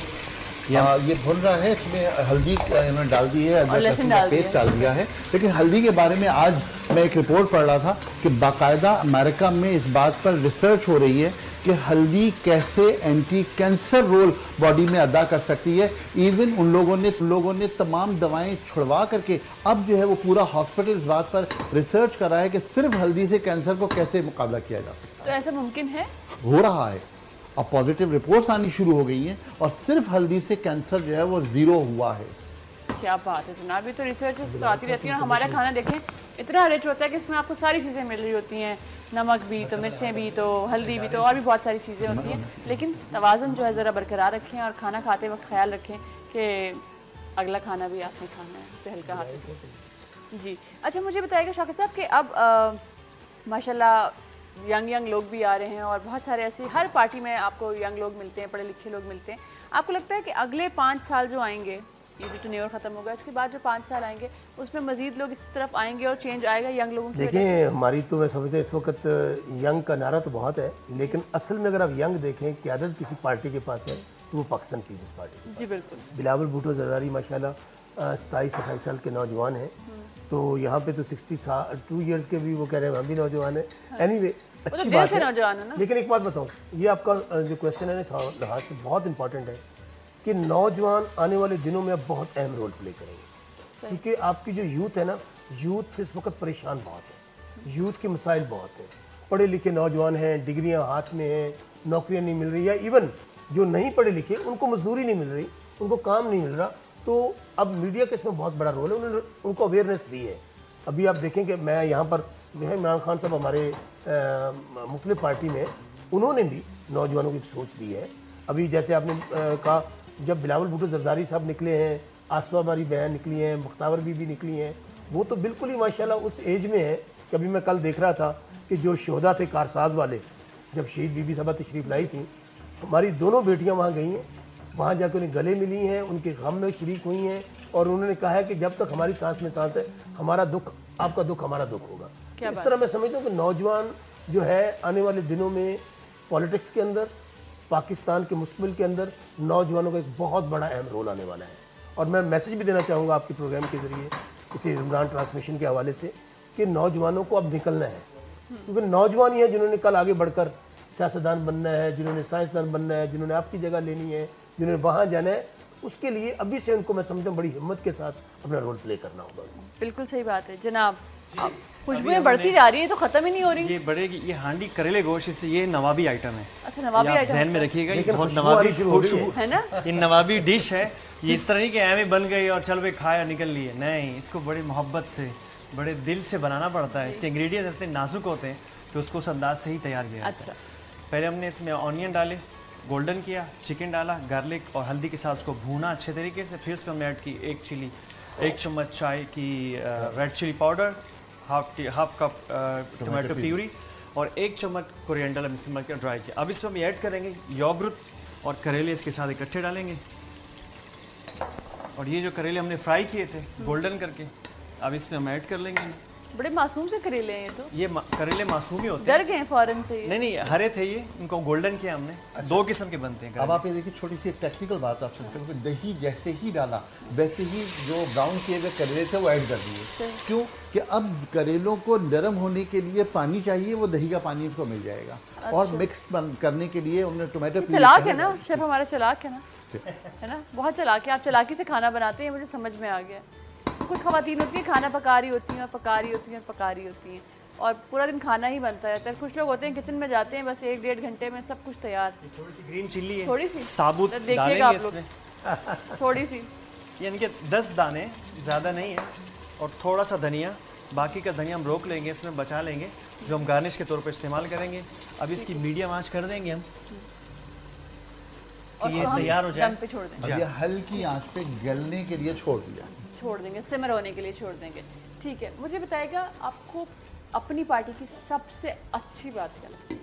ये भुन रहा है, इसमें हल्दी इन्होंने डाल दी है, और लहसुन डाल पेस्ट डाल दिया है। लेकिन हल्दी के बारे में आज मैं एक रिपोर्ट पढ़ रहा था कि बाकायदा अमेरिका में इस बात पर रिसर्च हो रही है कि हल्दी कैसे एंटी कैंसर रोल बॉडी में अदा कर सकती है। इवन उन लोगों ने तमाम दवाएं छुड़वा करके अब जो है वो पूरा हॉस्पिटल इस बात पर रिसर्च कर रहा है कि सिर्फ हल्दी से कैंसर को कैसे मुकाबला किया जा सकता है। तो ऐसा मुमकिन है? हो रहा है, अब पॉजिटिव रिपोर्ट्स आनी शुरू हो गई हैं और सिर्फ हल्दी से कैंसर जो है वो 0 हुआ है। क्या बात है जनाब, ये तो रिसर्च तो आती रहती है। और हमारा खाना देखें इतना रिच होता है कि इसमें आपको सारी चीज़ें मिल रही होती हैं, नमक भी तो, मिर्चें भी तो, हल्दी भी तो, और भी बहुत सारी चीज़ें होती हैं। लेकिन तवाज़ुन जो है ज़रा बरकरार रखें और खाना खाते वक्त ख्याल रखें कि अगला खाना भी आपने खाना है तो हल्का हाथ जी। अच्छा, मुझे बताइएगा शौकत साहब कि अब माशाल्लाह यंग लोग भी आ रहे हैं और बहुत सारे ऐसे हर पार्टी में आपको यंग लोग मिलते हैं, पढ़े लिखे लोग मिलते हैं। आपको लगता है कि अगले 5 साल जो आएंगे, ये जो टेन्योर ख़त्म होगा, इसके बाद जो 5 साल आएंगे उसमें मज़ीद लोग इस तरफ आएंगे और चेंज आएगा यंग लोगों की? देखिए, हमारी तो मैं समझता हूँ इस वक्त यंग का नारा तो बहुत है, लेकिन असल में अगर आप यंग देखें क्यादत किसी पार्टी के पास है तो वो पाकिस्तान पीपल्स पार्टी। जी बिल्कुल। बिलावल भुट्टो जरदारी माशाल्लाह 27-28 साल के नौजवान हैं, तो यहाँ पे तो 62 ईयर्स के भी वो कह रहे हैं हम भी नौजवान हैं। एनीवे अच्छी बात है, लेकिन एक बात बताऊँ, ये आपका जो क्वेश्चन है ना लिहाज से बहुत इंपॉर्टेंट है कि नौजवान आने वाले दिनों में अब बहुत अहम रोल प्ले करेंगे, क्योंकि आपकी जो यूथ है ना, यूथ इस वक्त परेशान बहुत है, यूथ के मसाइल बहुत हैं। पढ़े लिखे नौजवान हैं, डिग्रियां हाथ में हैं, नौकरियां नहीं मिल रही, या इवन जो नहीं पढ़े लिखे उनको मजदूरी नहीं मिल रही, उनको काम नहीं मिल रहा। तो अब मीडिया का इसमें बहुत बड़ा रोल है, उन्होंने उनको अवेयरनेस दी है। अभी आप देखें कि मैं यहाँ पर जो है इमरान खान साहब हमारे मुख्तलिफ पार्टी में, उन्होंने भी नौजवानों की सोच दी है। अभी जैसे आपने कहा, जब बिलावल भुट्टो जरदारी साहब निकले हैं, आसमा हमारी बहन निकली हैं, मुख्तावर भी निकली हैं, वो तो बिल्कुल ही माशाल्लाह उस एज में है कि अभी मैं कल देख रहा था कि जो शोहदा थे कारसाज वाले, जब शहीद बीबी साहबा तशरीफ़ लाई थी, हमारी दोनों बेटियाँ वहाँ गई हैं, वहाँ जाकर उन्हें गले मिली हैं, उनके गम में शरीक हुई हैं, और उन्होंने कहा है कि जब तक हमारी सांस में सांस है, हमारा दुख आपका दुख हमारा दुख होगा। इस तरह मैं समझता हूँ कि नौजवान जो है आने वाले दिनों में पॉलिटिक्स के अंदर, पाकिस्तान के मुस्तकबिल के अंदर नौजवानों का एक बहुत बड़ा अहम रोल आने वाला है। और मैं मैसेज भी देना चाहूँगा आपके प्रोग्राम के ज़रिए, इसी रमज़ान ट्रांसमिशन के हवाले से, कि नौजवानों को अब निकलना है, क्योंकि नौजवान ही हैं जिन्होंने कल आगे बढ़कर सियासतदान बनना है, जिन्होंने साइंसदान बनना है, जिन्होंने आपकी जगह लेनी है, जिन्होंने वहाँ जाना है। उसके लिए अभी से उनको मैं समझता हूँ बड़ी हिम्मत के साथ अपना रोल प्ले करना होगा। बिल्कुल सही बात है जनाब। खुशबुएं बढ़ती जा रही है तो खत्म ही नहीं हो रही। ये बढ़ेगी। ये हांडी करेले गोश्त से, ये नवाबी आइटम है। अच्छा, नवाबी आइटम ध्यान में रखिएगा, ये बहुत नवाबी खुशबू है ना, ये नवाबी डिश है। ये इस तरह नहीं कि ऐਵੇਂ बन गई और चल भाई खाया निकल लिए, नहीं, इसको बड़े मोहब्बत से, बड़े दिल से बनाना पड़ता है। इसके इंग्रेडिएंट्स इतने नाजुक होते हैं कि उसको उस अंदाज से ही तैयार किया जाता है। पहले हमने इसमें ऑनियन डाले, गोल्डन किया, चिकन डाला, गार्लिक और हल्दी के साथ उसको भूना अच्छे तरीके से। फिर उसमें हमने ऐड की 1 चम्मच चाय की red chilli powder, half cup tomato puree और 1 चम्मच कोरिएंडर इस्तेमाल किया, ड्राई किया। अब इसमें हम ऐड करेंगे योगर्ट और करेले इसके साथ इकट्ठे डालेंगे। और ये जो करेले हमने फ्राई किए थे गोल्डन करके, अब इसमें हम ऐड कर लेंगे। बड़े मासूम से करेले हैं ये तो। ये करेले मासूम ही होते हैं। डर गए फ़ौरन से ये? नहीं, हरे थे ये, इनको गोल्डन किया हमने। 2 किस्म के बनते हैं। अब आप ये देखिए, छोटी सी एक टेक्निकल बात आप सुनते हो, दही जैसे ही डाला वैसे ही जो ब्राउन किए हुए करेले थे वो ऐड कर दिए। क्यों कि अब करेलों को नरम होने के लिए पानी चाहिए, वो दही का पानी उसको मिल जाएगा। और मिक्स करने के लिए उन्होंने टोमेटो चलाक है ना शेफ, हमारा चलाक है ना, है ना, बहुत चलाक है। आप चलाकी से खाना बनाते हैं, मुझे समझ में आ गया। कुछ ख़वातीन होती हैं खाना पका रही होती हैं और पका रही होती हैं और पका रही होती हैं और पूरा दिन खाना ही बनता रहता है। कुछ लोग होते हैं किचन में जाते हैं, बस 1-1.5 घंटे में सब कुछ तैयार। थोड़ी सी ग्रीन चिल्ली है, थोड़ी सी साबुत देखिएगा आप लोग, थोड़ी सी, यानी कि 10 दाने, ज़्यादा नहीं है, और थोड़ा सा धनिया। बाकी का धनिया हम रोक लेंगे, इसमें बचा लेंगे, जो हम गार्निश के तौर पर इस्तेमाल करेंगे। अब इसकी मीडियम आंच कर देंगे हम, और ये तैयार हो जाए। दम पे छोड़ देंगे। अब ये हल्की आंच पे गलने के लिए छोड़ दिया, छोड़ देंगे, सिमर होने के लिए छोड़ देंगे। ठीक है, मुझे बताइएगा आपको अपनी पार्टी की सबसे अच्छी बात क्या लगती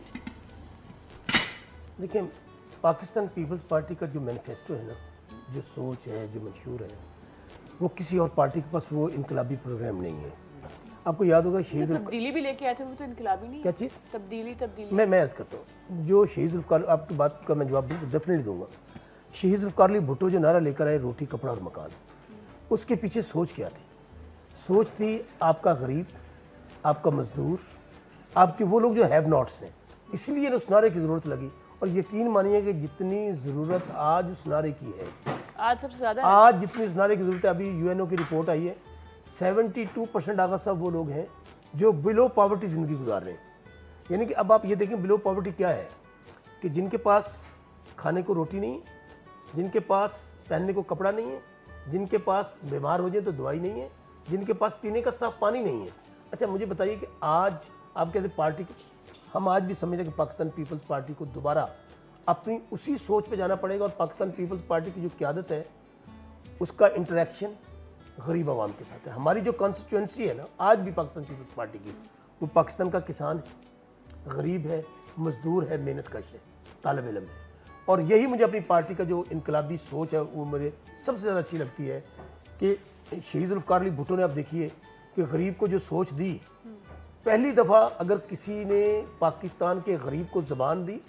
है? देखिए, पाकिस्तान पीपल्स पार्टी का जो मैनिफेस्टो है ना, जो सोच है, जो मंशूर है, वो किसी और पार्टी के पास वो इनकलाबी प्रोग्राम नहीं है। आपको याद होगा शहीद तब्दीली भी लेके आए थे, वो तो इनकलाबी नहीं है। क्या चीज़? तब्दीली। मैं अर्ज़ करता हूँ, जो शहीद ज़ुल्फ़िकार, आपकी बात का मैं जवाब डेफिनेटली दूंगा। शहीद ज़ुल्फ़िकार अली भुट्टो जो नारा लेकर आए, रोटी कपड़ा और मकान, उसके पीछे सोच क्या थी? सोच थी आपका गरीब, आपका मजदूर, आपके वो लोग जो हैव नॉट्स हैं। इसीलिए उस नारे की ज़रूरत लगी। और यकीन मानिए कि जितनी ज़रूरत आज उस नारे की है, आज सबसे ज़्यादा आज जितनी उस नारे की ज़रूरत है, अभी यूएनओ की रिपोर्ट आई है, 72% आगा साहब वो लोग हैं जो बिलो पॉवर्टी ज़िंदगी गुजार रहे हैं। यानी कि अब आप ये देखें बिलो पॉवर्टी क्या है, कि जिनके पास खाने को रोटी नहीं है, जिनके पास पहनने को कपड़ा नहीं है, जिनके पास बीमार हो जाए तो दवाई नहीं है, जिनके पास पीने का साफ पानी नहीं है। अच्छा मुझे बताइए कि आज आप कहते पार्टी, हम आज भी समझ रहे कि पाकिस्तान पीपल्स पार्टी को दोबारा अपनी उसी सोच पे जाना पड़ेगा। और पाकिस्तान पीपल्स पार्टी की जो क़यादत है, उसका इंटरेक्शन गरीब आवाम के साथ है। हमारी जो कॉन्स्टिट्यूंसी है ना, आज भी पाकिस्तान पीपल्स पार्टी की, वो पाकिस्तान का किसान है, गरीब है, मजदूर है, मेहनत कश है, तालिब इल्म है। और यही मुझे अपनी पार्टी का जो इनकलाबी सोच है, वो मुझे सबसे ज़्यादा अच्छी लगती है कि शहीद ज़ुल्फ़िकार अली भुट्टो ने, आप देखिए कि गरीब को जो सोच दी, पहली दफ़ा अगर किसी ने पाकिस्तान के गरीब को ज़बान दी,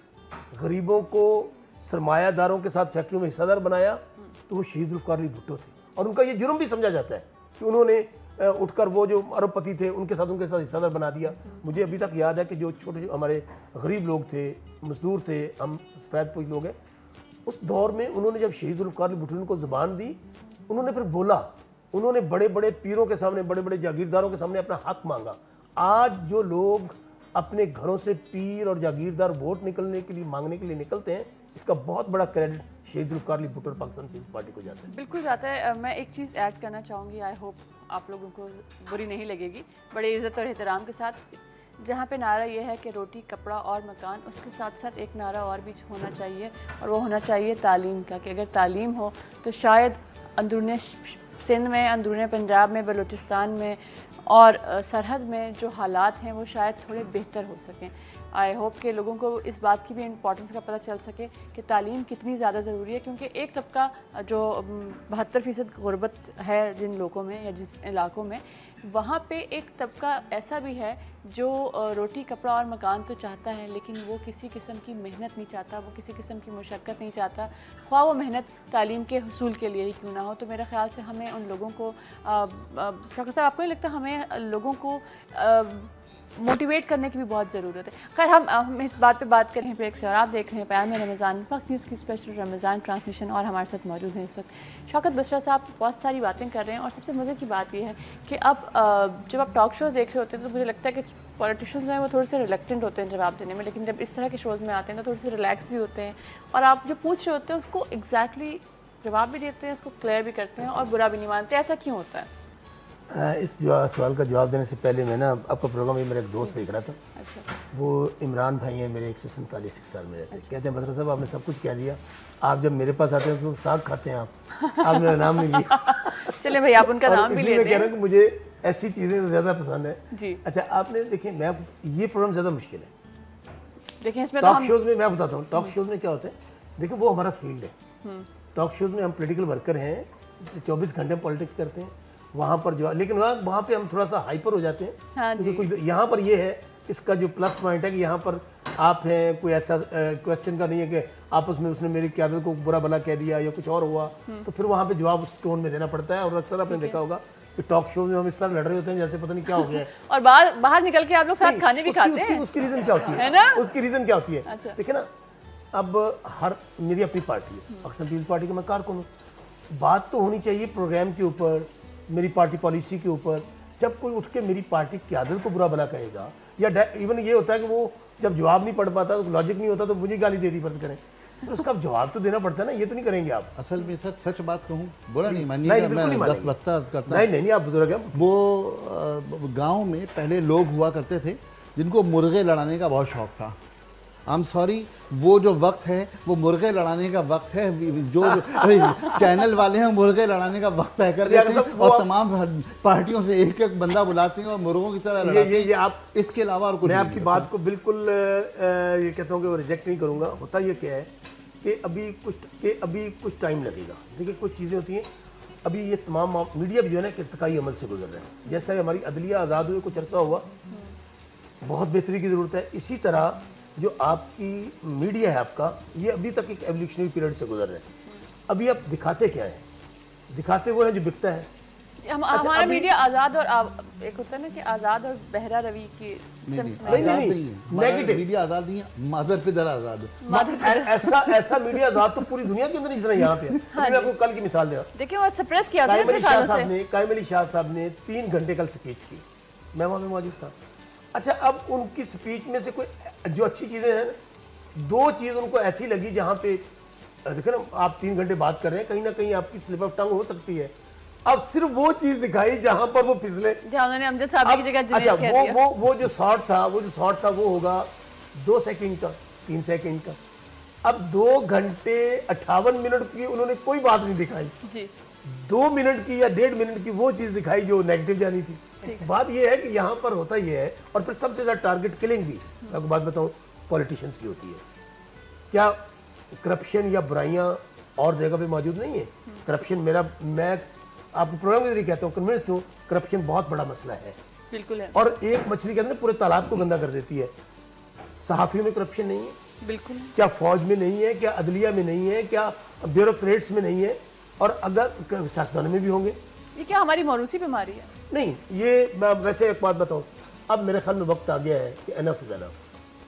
गरीबों को सरमायादारों के साथ फैक्ट्रियों में हिस्सादार बनाया, तो वो शहीद ज़ुल्फ़िकार अली भुट्टो थे। और उनका ये जुर्म भी समझा जाता है कि उन्होंने उठकर वो जो अरबपति थे उनके साथ हिस्सादार बना दिया। मुझे अभी तक याद है कि जो छोटे हमारे गरीब लोग थे, मजदूर थे, हम सफ़ेद लोग हैं, उस दौर में उन्होंने जब शहीद ज़ुल्फ़िकार अली भुट्टो को ज़बान दी, उन्होंने फिर बोला, उन्होंने बड़े बड़े पीरों के सामने, बड़े बड़े जागीरदारों के सामने अपना हक मांगा। आज जो लोग अपने घरों से पीर और जागीरदार वोट निकलने के लिए, मांगने के लिए निकलते हैं, इसका बहुत बड़ा क्रेडिट शहीद ज़ुल्फ़िकार अली भुट्टो और पाकिस्तान पीपल्स पार्टी को जाता है। बिल्कुल जाता है। मैं एक चीज़ ऐड करना चाहूँगी, आई होप आप लोगों को बुरी नहीं लगेगी, बड़े इज़्ज़त और एहतराम के साथ। जहाँ पे नारा ये है कि रोटी कपड़ा और मकान, उसके साथ साथ एक नारा और भी होना चाहिए, और वो होना चाहिए तालीम का, कि अगर तालीम हो तो शायद अंदरूनी सिंध में, अंदरूनी पंजाब में, बलूचिस्तान में और सरहद में जो हालात हैं वो शायद थोड़े बेहतर हो सकें। आई होप कि लोगों को इस बात की भी इम्पोर्टेंस का पता चल सके कि तालीम कितनी ज़्यादा ज़रूरी है, क्योंकि एक तबका जो 72% गुर्बत है जिन लोगों में या जिस इलाकों में, वहाँ पे एक तबका ऐसा भी है जो रोटी कपड़ा और मकान तो चाहता है, लेकिन वो किसी किस्म की मेहनत नहीं चाहता, वो किसी किस्म की मुशक्क़त नहीं चाहता, ख्वाह वो मेहनत तालीम के हुसूल के लिए ही क्यों ना हो। तो मेरे ख़्याल से हमें उन लोगों को, शौकत साहब आपको नहीं लगता हमें लोगों को मोटिवेट करने की भी बहुत ज़रूरत है? खैर हम इस बात पे बात करें ब्रेक से, और आप देख रहे हैं पैम में रमज़ान वक्त न्यूज़ की स्पेशल रमज़ान ट्रांसमिशन, और हमारे साथ मौजूद हैं इस वक्त शौकत बसरा साहब। बहुत सारी बातें कर रहे हैं, और सबसे मज़े की बात यह है कि अब जब आप टॉक शोज़ देख रहे होते हैं तो मुझे लगता है कि पॉलिटिशियंस जो हैं वो थोड़े से रिलेक्टेंट होते हैं जवाब देने में, लेकिन जब इस तरह के शोज़ में आते हैं तो थोड़े से रिलैक्स भी होते हैं, और आप जो पूछ रहे होते हैं उसको एग्जैक्टली जवाब भी देते हैं, उसको क्लियर भी करते हैं और बुरा भी नहीं मानते। ऐसा क्यों होता है? इस सवाल का जवाब देने से पहले मैं ना आपका प्रोग्राम ये मेरा एक दोस्त देख रहा था। अच्छा। वो इमरान भाई हैं, मेरे 147 साल में रहते हैं। कहते हैं बसरा साहब आपने सब कुछ कह दिया, आप जब मेरे पास आते हैं तो साग खाते हैं आप मेरा नाम नहीं लिया। चले भाई आप उनका नाम भी ले मैं कह रहा हूँ कि मुझे ऐसी चीज़ें ज़्यादा पसंद है जी। अच्छा आपने देखिए, मैं ये प्रोग्राम ज़्यादा मुश्किल है। देखिए इसमें टॉक शोज़ में मैं बताता हूँ, टॉक शोज़ में क्या होता है, देखिए वो हमारा फील्ड है। टॉक शोज़ में हम पॉलिटिकल वर्कर हैं, 24 घंटे पॉलिटिक्स करते हैं, وہاں پر جو لیکن وہاں پہ ہم تھوڑا سا ہائپر ہو جاتے ہیں کیونکہ کوئی یہاں پر یہ ہے اس کا جو پلس پوائنٹ ہے کہ یہاں پر آپ ہیں کوئی ایسا کویسچن کا نہیں ہے کہ آپس میں اس نے میری قیادت کو برا بھلا کہہ دیا یا کچھ اور ہوا تو پھر وہاں پہ جواب اس ٹون میں دینا پڑتا ہے. اور اکثر آپ نے دیکھا ہوگا کہ ٹاک شو میں ہم اس طرح لڑ رہے ہوتے ہیں جیسے پتہ نہیں کیا ہو گیا ہے اور باہر نکل کے آپ لوگ ساتھ کھانے بھی کھاتے ہیں. اس کی ریزن کیا ہوتی ہے اس کی ریزن کیا ہوتی ہے دیکھیں نا اب میری اپنی پارٹی ہے اکثر پیپلز پارٹی کا میں کارکن ہوں. بات تو ہونی چاہیے پروگرام کے اوپر میری پارٹی پالیسی کے اوپر. جب کوئی اٹھ کے میری پارٹی کی قیادت کو برا بھلا کہے گا یا ایون یہ ہوتا ہے کہ وہ جب جواب نہیں پڑھ پاتا لاجک نہیں ہوتا تو مجھے گالی دے دی فرض کریں تو اس کا جواب تو دینا پڑتا ہے نا. یہ تو نہیں کریں گے آپ. اصل میں سر سچ بات کہوں برا نہیں مانیے میں 10 بستہ کرتا ہوں. نہیں آپ بزرگ ہیں. وہ گاؤں میں پہلے لوگ ہوا کرتے تھے جن کو مرغے لڑانے کا بہت شوق تھا. I'm sorry وہ جو وقت ہے وہ مرغے لڑانے کا وقت ہے. جو چینل والے ہیں مرغے لڑانے کا وقت طے کر لیتے ہیں اور تمام پارٹیوں سے ایک ایک بندہ بلاتے ہیں اور مرغوں کی طرح لڑاتے ہیں. اس کے علاوہ اور کچھ. میں آپ کی بات کو بالکل یہ کہتا ہوں کہ وہ ریجیکٹ نہیں کروں گا. ہوتا یہ کیا ہے کہ ابھی کچھ ٹائم لگے گا. دیکھیں کچھ چیزیں ہوتی ہیں ابھی یہ تمام میڈیا بھی جو ہے نا کہ ارتقائی عمل سے گزر رہے ہیں. جیسا کہ ہماری عدلیہ آزاد ہوئے کچھ عرصہ ہوا بہت بہتری کی ضرورت ہے. اسی طرح جو آپ کی میڈیا ہے آپ کا یہ ابھی تک ایک ایولیوشنری پیریڈ سے گزر رہے ہیں. ابھی آپ دکھاتے کیا ہیں؟ دکھاتے وہ ہیں جو بکتا ہے. ہمارا میڈیا آزاد اور ایک ہوتا ہے نا کہ آزاد اور بہرا روی کی میڈیا آزاد نہیں ہے مادر پدر آزاد. ایسا میڈیا آزاد تو پوری دنیا کے اندر نہیں یہاں پہ. میں آپ کو کل کی مثال دیا. دیکھیں وہ سپریس کیا تھا قائم علی شاہ صاحب نے 3 گھنٹے کل سپیچ کی. میں وہاں پہ موجود تھا. اچھا اب ان کی سپیچ میں سے کوئی جو اچھی چیزیں ہیں 2 چیز ان کو ایسی لگی جہاں پہ دیکھیں نا آپ 3 گھنٹے بات کر رہے ہیں کہیں نہ کہیں آپ کی سلپ آف ٹنگ ہو سکتی ہے. اب صرف وہ چیز دکھائی جہاں پر وہ پھسلے. اچھا وہ جو شارٹ تھا وہ ہوگا 2 سیکنڈ کا 3 سیکنڈ کا. اب 2 گھنٹے 58 منٹ کی انہوں نے کوئی بات نہیں دکھائی. 2 منٹ کی یا 1.5 منٹ کی وہ چیز دکھائی جو نیگیٹو جانی تھی. بات یہ ہے کہ یہاں پر ہوتا یہ ہے اور پھر سب سے زیادہ ٹارگٹ کلنگ بھی میں آپ کو بات بتاؤں پولیٹیشینز کی ہوتی ہے. کیا کرپشن یا برائیاں اور جگہ پہ موجود نہیں ہے؟ کرپشن میں آپ کو پروگرام کے ذریعے کہتا ہوں کنونسڈ ہوں کرپشن بہت بڑا مسئلہ ہے. بالکل ہے. اور ایک مچھلی کے اندر پورے تالاب کو گندا کر دیتی ہے. صحافیوں میں کرپشن نہیں ہے؟ بالکل. کیا فوج میں نہیں ہے؟ کیا عدلیہ میں نہیں ہے؟ کیا بیوروکریٹس میں نہیں ہے؟ اور اگر سیاستدانوں میں بھی ہوں گے. یہ کیا ہماری موروثی بیماری ہے؟ نہیں یہ میں ویسے ایک بات بتاؤں اب میرے خیال میں وقت آ گیا ہے کہ انف از انف.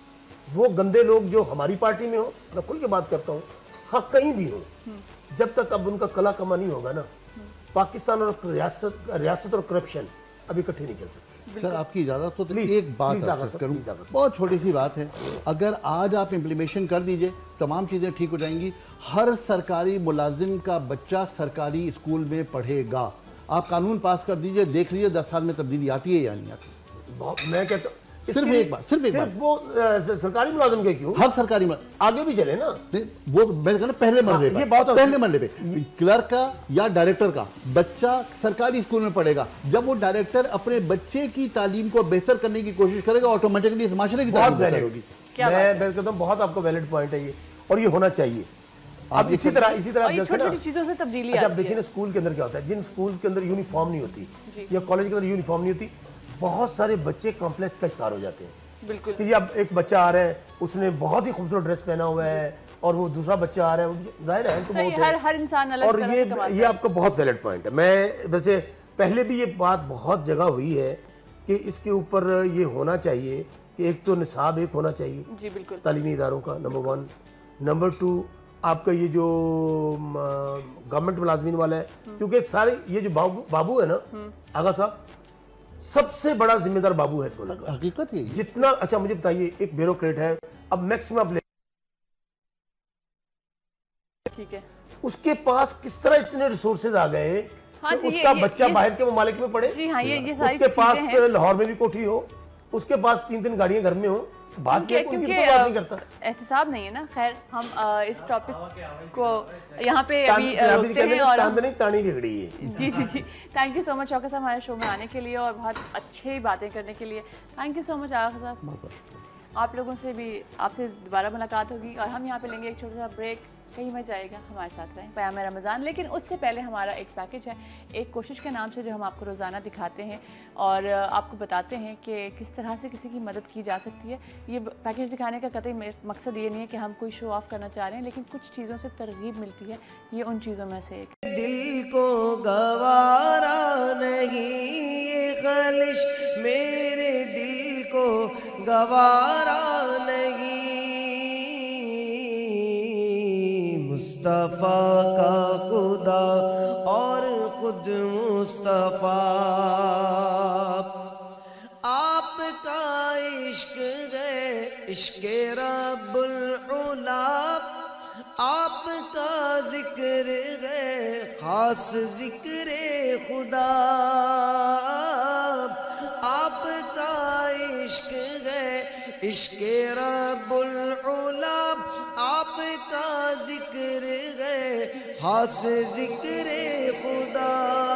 وہ گندے لوگ جو ہماری پارٹی میں ہوں میں کھل کے بات کرتا ہوں ہاں کہیں بھی ہوں جب تک اب ان کا کلا کما نہیں ہوگا نا پاکستان اور ریاست اور کرپشن ابھی اکٹھے نہیں چل سکتے. سر آپ کی اجازت تو ایک بات کروں بہت چھوٹی سی بات ہے. اگر آج آپ امپلیمنٹیشن کر دیجئے تمام چیزیں ٹھیک ہو جائیں گی. ہر سرکاری ملازم کا بچہ سرکاری اسکول میں پڑھے گا. آپ قانون پاس کر دیجئے دیکھ لیجئے 10 سال میں تبدیلی آتی ہے یا نہیں آتی. میں کہتا ہوں صرف ایک بات وہ سرکاری ملازم کے کیوں ہر سرکاری آگے بھی چلے نا. وہ میں کہنا پہلے مرحلے پہ کلرک کا یا ڈائریکٹر کا بچہ سرکاری اسکول میں پڑھے گا. جب وہ ڈائریکٹر اپنے بچے کی تعلیم کو بہتر کرنے کی کوشش کرے گا آٹومیٹکلی اس معاشرے کی تعلیم بہتر ہوگی. میں کہتا ہوں بہت آپ کو ویلڈ پوائنٹ ہے یہ اور یہ ہونا چاہیے. اب اسی طرح چھوٹی چیزوں سے تبدیلی اب دیکھیں نا اسکول کے اندر کیا ہوتا ہے جن اسکول کے اندر یونیفارم نہیں ہوتی یا کالج کے اندر یونیفارم نہیں ہوتی بہت سارے بچے کمپلیکس کا شکار ہو جاتے ہیں. بالکل. کہ اب ایک بچہ آ رہا ہے اس نے بہت ہی خوبصورت ڈریس پہنا ہوا ہے اور وہ دوسرا بچہ آ رہا ہے ظاہر ہے تو بہت ہر انسان الگ اور یہ آپ کا بہت ویلڈ پوائنٹ ہے. میں ویسے پہلے بھی یہ بات بہت جگہ ہوئی ہے کہ اس کے اوپر یہ ہونا چاہیے کہ ایک تو نصاب ایک ہونا چاہیے. جی بالکل. تعلیمی اداروں کا نمبر 1. نمبر 2 آپ کا یہ جو گورنمنٹ ملازمین والا ہے کیونکہ سارے یہ جو بابو ہے نا آغا صاحب سب سے بڑا ذمہ دار بابو ہے اس ملک کا. حقیقت ہے جتنا. اچھا مجھے بتائیے ایک بیوروکریٹ ہے اب میکسیمم ٹھیک ہے اس کے پاس کس طرح اتنے ریسورسز آ گئے کہ اس کا بچہ باہر کے ممالک میں پڑھے. اس کے پاس لاہور میں بھی کوٹھی ہو اس کے پاس 3 گاڑیاں گھر میں ہوں. کیونکہ احتساب نہیں ہے نا. خیر ہم اس ٹاپک کو یہاں پہ ابھی روکتے ہیں اور جی تھینک یو سو مچ شوکت صاحب ہمارے شو میں آنے کے لیے اور بہت اچھی باتیں کرنے کے لیے. تھینک یو سو مچ آغا صاحب. آپ لوگوں سے بھی آپ سے دوبارہ ملاقات ہوگی، اور ہم یہاں پہ لیں گے ایک چھوٹا سا بریک. کہیں مت جائے گا، ہمارے ساتھ رہیں. پیام رمضان. لیکن اس سے پہلے ہمارا ایک پیکج ہے، ایک کوشش کے نام سے، جو ہم آپ کو روزانہ دکھاتے ہیں اور آپ کو بتاتے ہیں کہ کس طرح سے کسی کی مدد کی جا سکتی ہے. یہ پیکج دکھانے کا قطعی مقصد یہ نہیں ہے کہ ہم کوئی شو آف کرنا چاہ رہے ہیں، لیکن کچھ چیزوں سے ترغیب ملتی ہے. یہ ان چیزوں میں سے ایک. دل کو گوارا نہیں یہ خلش، میرے دل کو گوارا نہیں. مصطفیٰ کا خدا اور خود مصطفیٰ، آپ کا عشق ہے عشق رب العلا، آپ کا ذکر ہے خاص ذکر خدا. آپ کا عشق ہے عشق رب العلا، آپ کا ذکر ہے خاص ذکر خدا.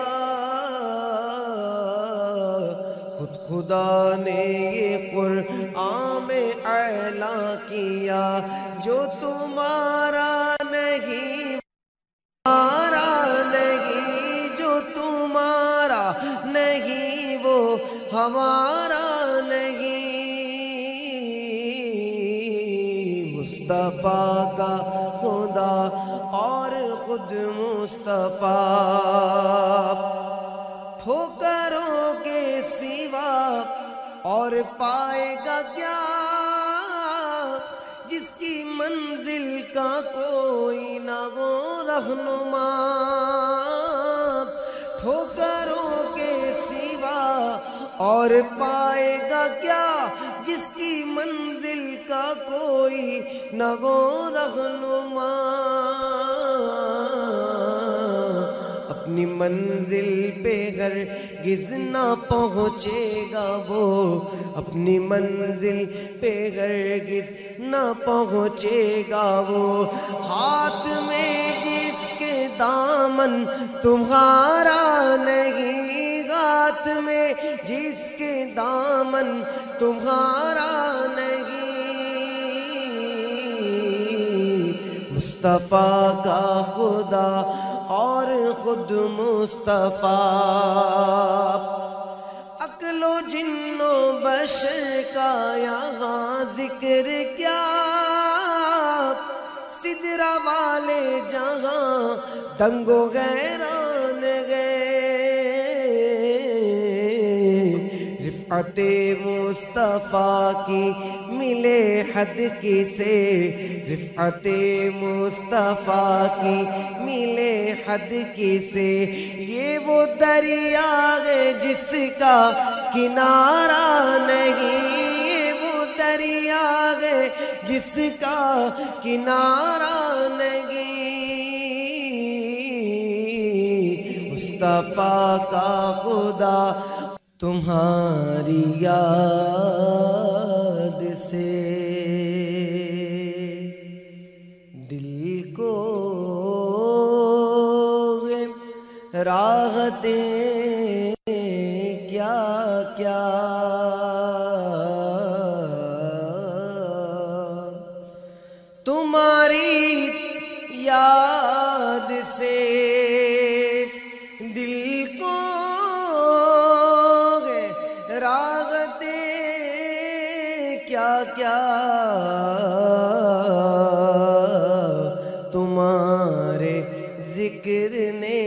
خود خدا نے یہ قرآن میں اعلان کیا، جو تمہارا نہیں ہمارا نہیں، جو تمہارا نہیں وہ ہمارا نہیں. مصطفیٰ کا خدا اور خود مصطفیٰ، ٹھوکروں کے سوا اور پائے گا کیا، جس کی منزل کا کوئی نہ ہو رہنما. ٹھوکروں کے سوا اور پائے گا کیا، جس کی منزل کا کوئی نہ ہو رہنما. اپنی منزل پہ ہرگز نہ پہنچے گا وہ، اپنی منزل پہ ہرگز نہ پہنچے گا وہ. ہاتھ میں جس کے دامن تمہارا نہیں، ہاتھ میں جس کے دامن تمہارا نہیں. مصطفیٰ کا خدا اور خود مصطفیٰ، عقل و جن و بشر کا یہاں ذکر کیا، سدرہ والے جہاں دنگ و حیران گئے. رفعت مصطفیٰ کی ملے حد کسے، رفعت مصطفیٰ کی ملے حد کسے. یہ وہ دریا ہے جس کا کنارہ نہیں، یہ وہ دریا ہے جس کا کنارہ نہیں. مصطفیٰ کا خدا تمہاری یاد سے دل کو راحتیں کیا کیا. تمہاری یاد سے دل کو راحتیں کیا کیا. تمہارے ذکر نے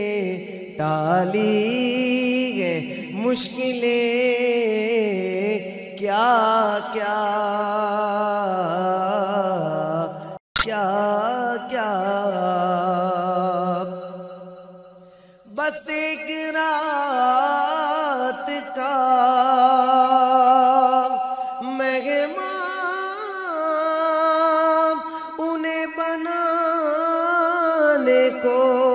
ٹالی ہے مشکلیں کیا کیا کیا کیا. بس ایک رات کا مہمان انہیں بنانے کو،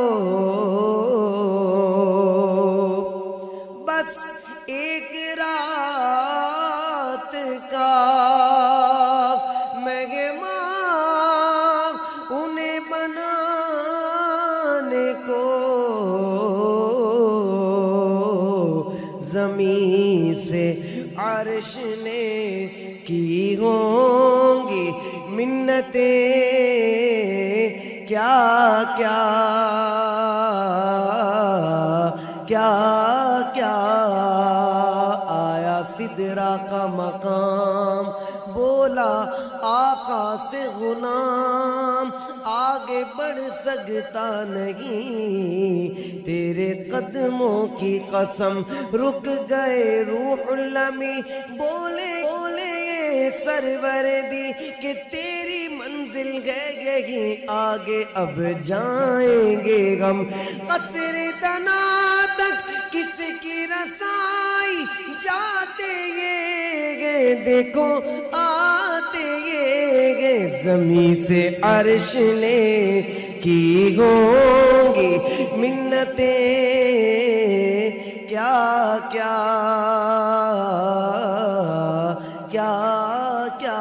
بس ایک رات کا مہمان عرش نے کی ہوں گی منتیں کیا کیا کیا کیا آیا سدرا کا مقام بولا آقا سے غلام آگے بڑھ سکتا نہیں تیرے قدموں کی قسم رک گئے روح المی بولے بولے سرور دی کہ تیری منزل ہے یہی آگے اب جائیں گے ہم قصر دنا تک کس کی رسائی جاتے یہ گے دیکھو آتے یہ گے زمین سے عرش نے کی ہوں گی منتیں کیا کیا کیا کیا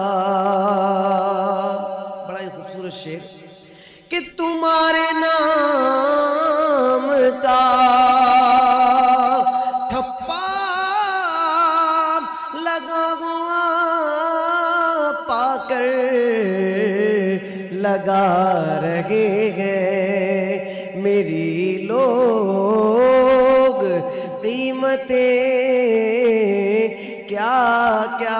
بڑا ہی خوبصورت شعر کہ تمہارے نام کا ٹھپا لگا ہوا پا کر لگا رہے ہیں میری لوگ قیمتیں کیا کیا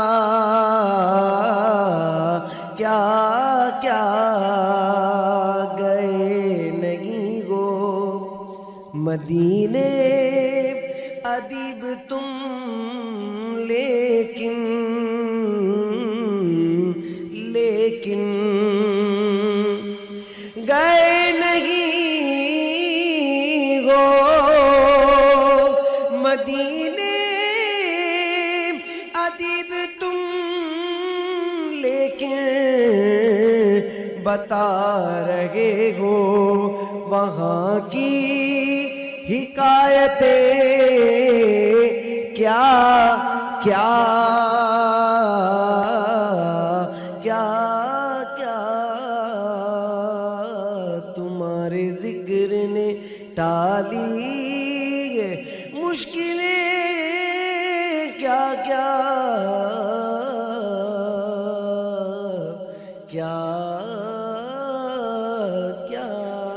کیا کیا گئے نہیں گو مدینے ادیب تم لیکن گئے نہیں گو مدینے ادیب تم لیکن بتا رہے ہو وہاں کی حکایتیں کیا کیا کیا کیا تمہارے ذکر نے ٹالی مشکلیں کیا کیا کیا کیا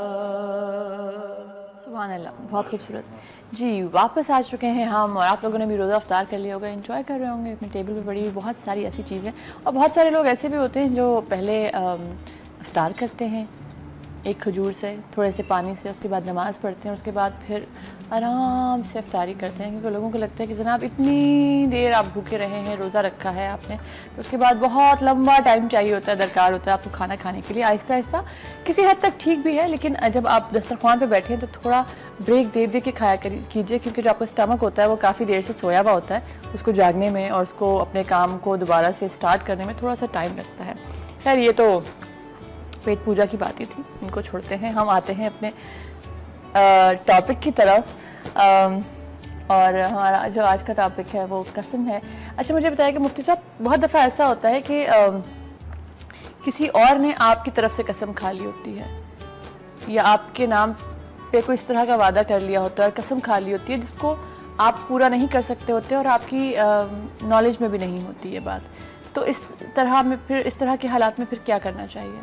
سبحان اللہ، بہت خوبصورت. جی واپس آ چکے ہیں ہم، اور آپ لوگوں نے بھی روزہ افطار کر لیا ہوگا، انجوائے کر رہے ہوں گے. اپنے ٹیبل پہ پڑی ہوئی بہت ساری ایسی چیزیں، اور بہت سارے لوگ ایسے بھی ہوتے ہیں جو پہلے افطار کرتے ہیں ایک کھجور سے، تھوڑے سے پانی سے، اس کے بعد نماز پڑھتے ہیں، اس کے بعد پھر آرام سے افطاری کرتے ہیں، کیونکہ لوگوں کو لگتا ہے کہ جناب اتنی دیر آپ بھوکے رہے ہیں، روزہ رکھا ہے آپ نے، تو اس کے بعد بہت لمبا ٹائم چاہیے ہوتا ہے، درکار ہوتا ہے آپ کو کھانا کھانے کے لیے. آہستہ آہستہ کسی حد تک ٹھیک بھی ہے، لیکن جب آپ دسترخوان پہ بیٹھے ہیں تو تھوڑا بریک دے دے کے کھایا کیجیے، کیونکہ جو آپ کا اسٹمک ہوتا ہے وہ کافی دیر سے سویا ہوا ہوتا ہے، اس کو جاگنے میں اور اس کو اپنے کام کو دوبارہ سے اسٹارٹ کرنے میں تھوڑا سا ٹائم لگتا ہے. خیر یہ تو پیٹ پوجا کی باتیں تھی، ان کو چھوڑتے ہیں، ہم آتے ہیں اپنے ٹاپک کی طرف. اور ہمارا جو آج کا ٹاپک ہے وہ قسم ہے. اچھا مجھے بتائیں کہ مفتی صاحب بہت دفعہ ایسا ہوتا ہے کہ کسی اور نے آپ کی طرف سے قسم کھا لی ہوتی ہے، یا آپ کے نام پہ کوئی اس طرح کا وعدہ کر لیا ہوتا ہے اور قسم کھا لی ہوتی ہے جس کو آپ پورا نہیں کر سکتے ہوتے اور آپ کی نالج میں بھی نہیں ہوتی یہ بات. تو اس طرح کے حالات میں پھر کیا کرنا چاہیے؟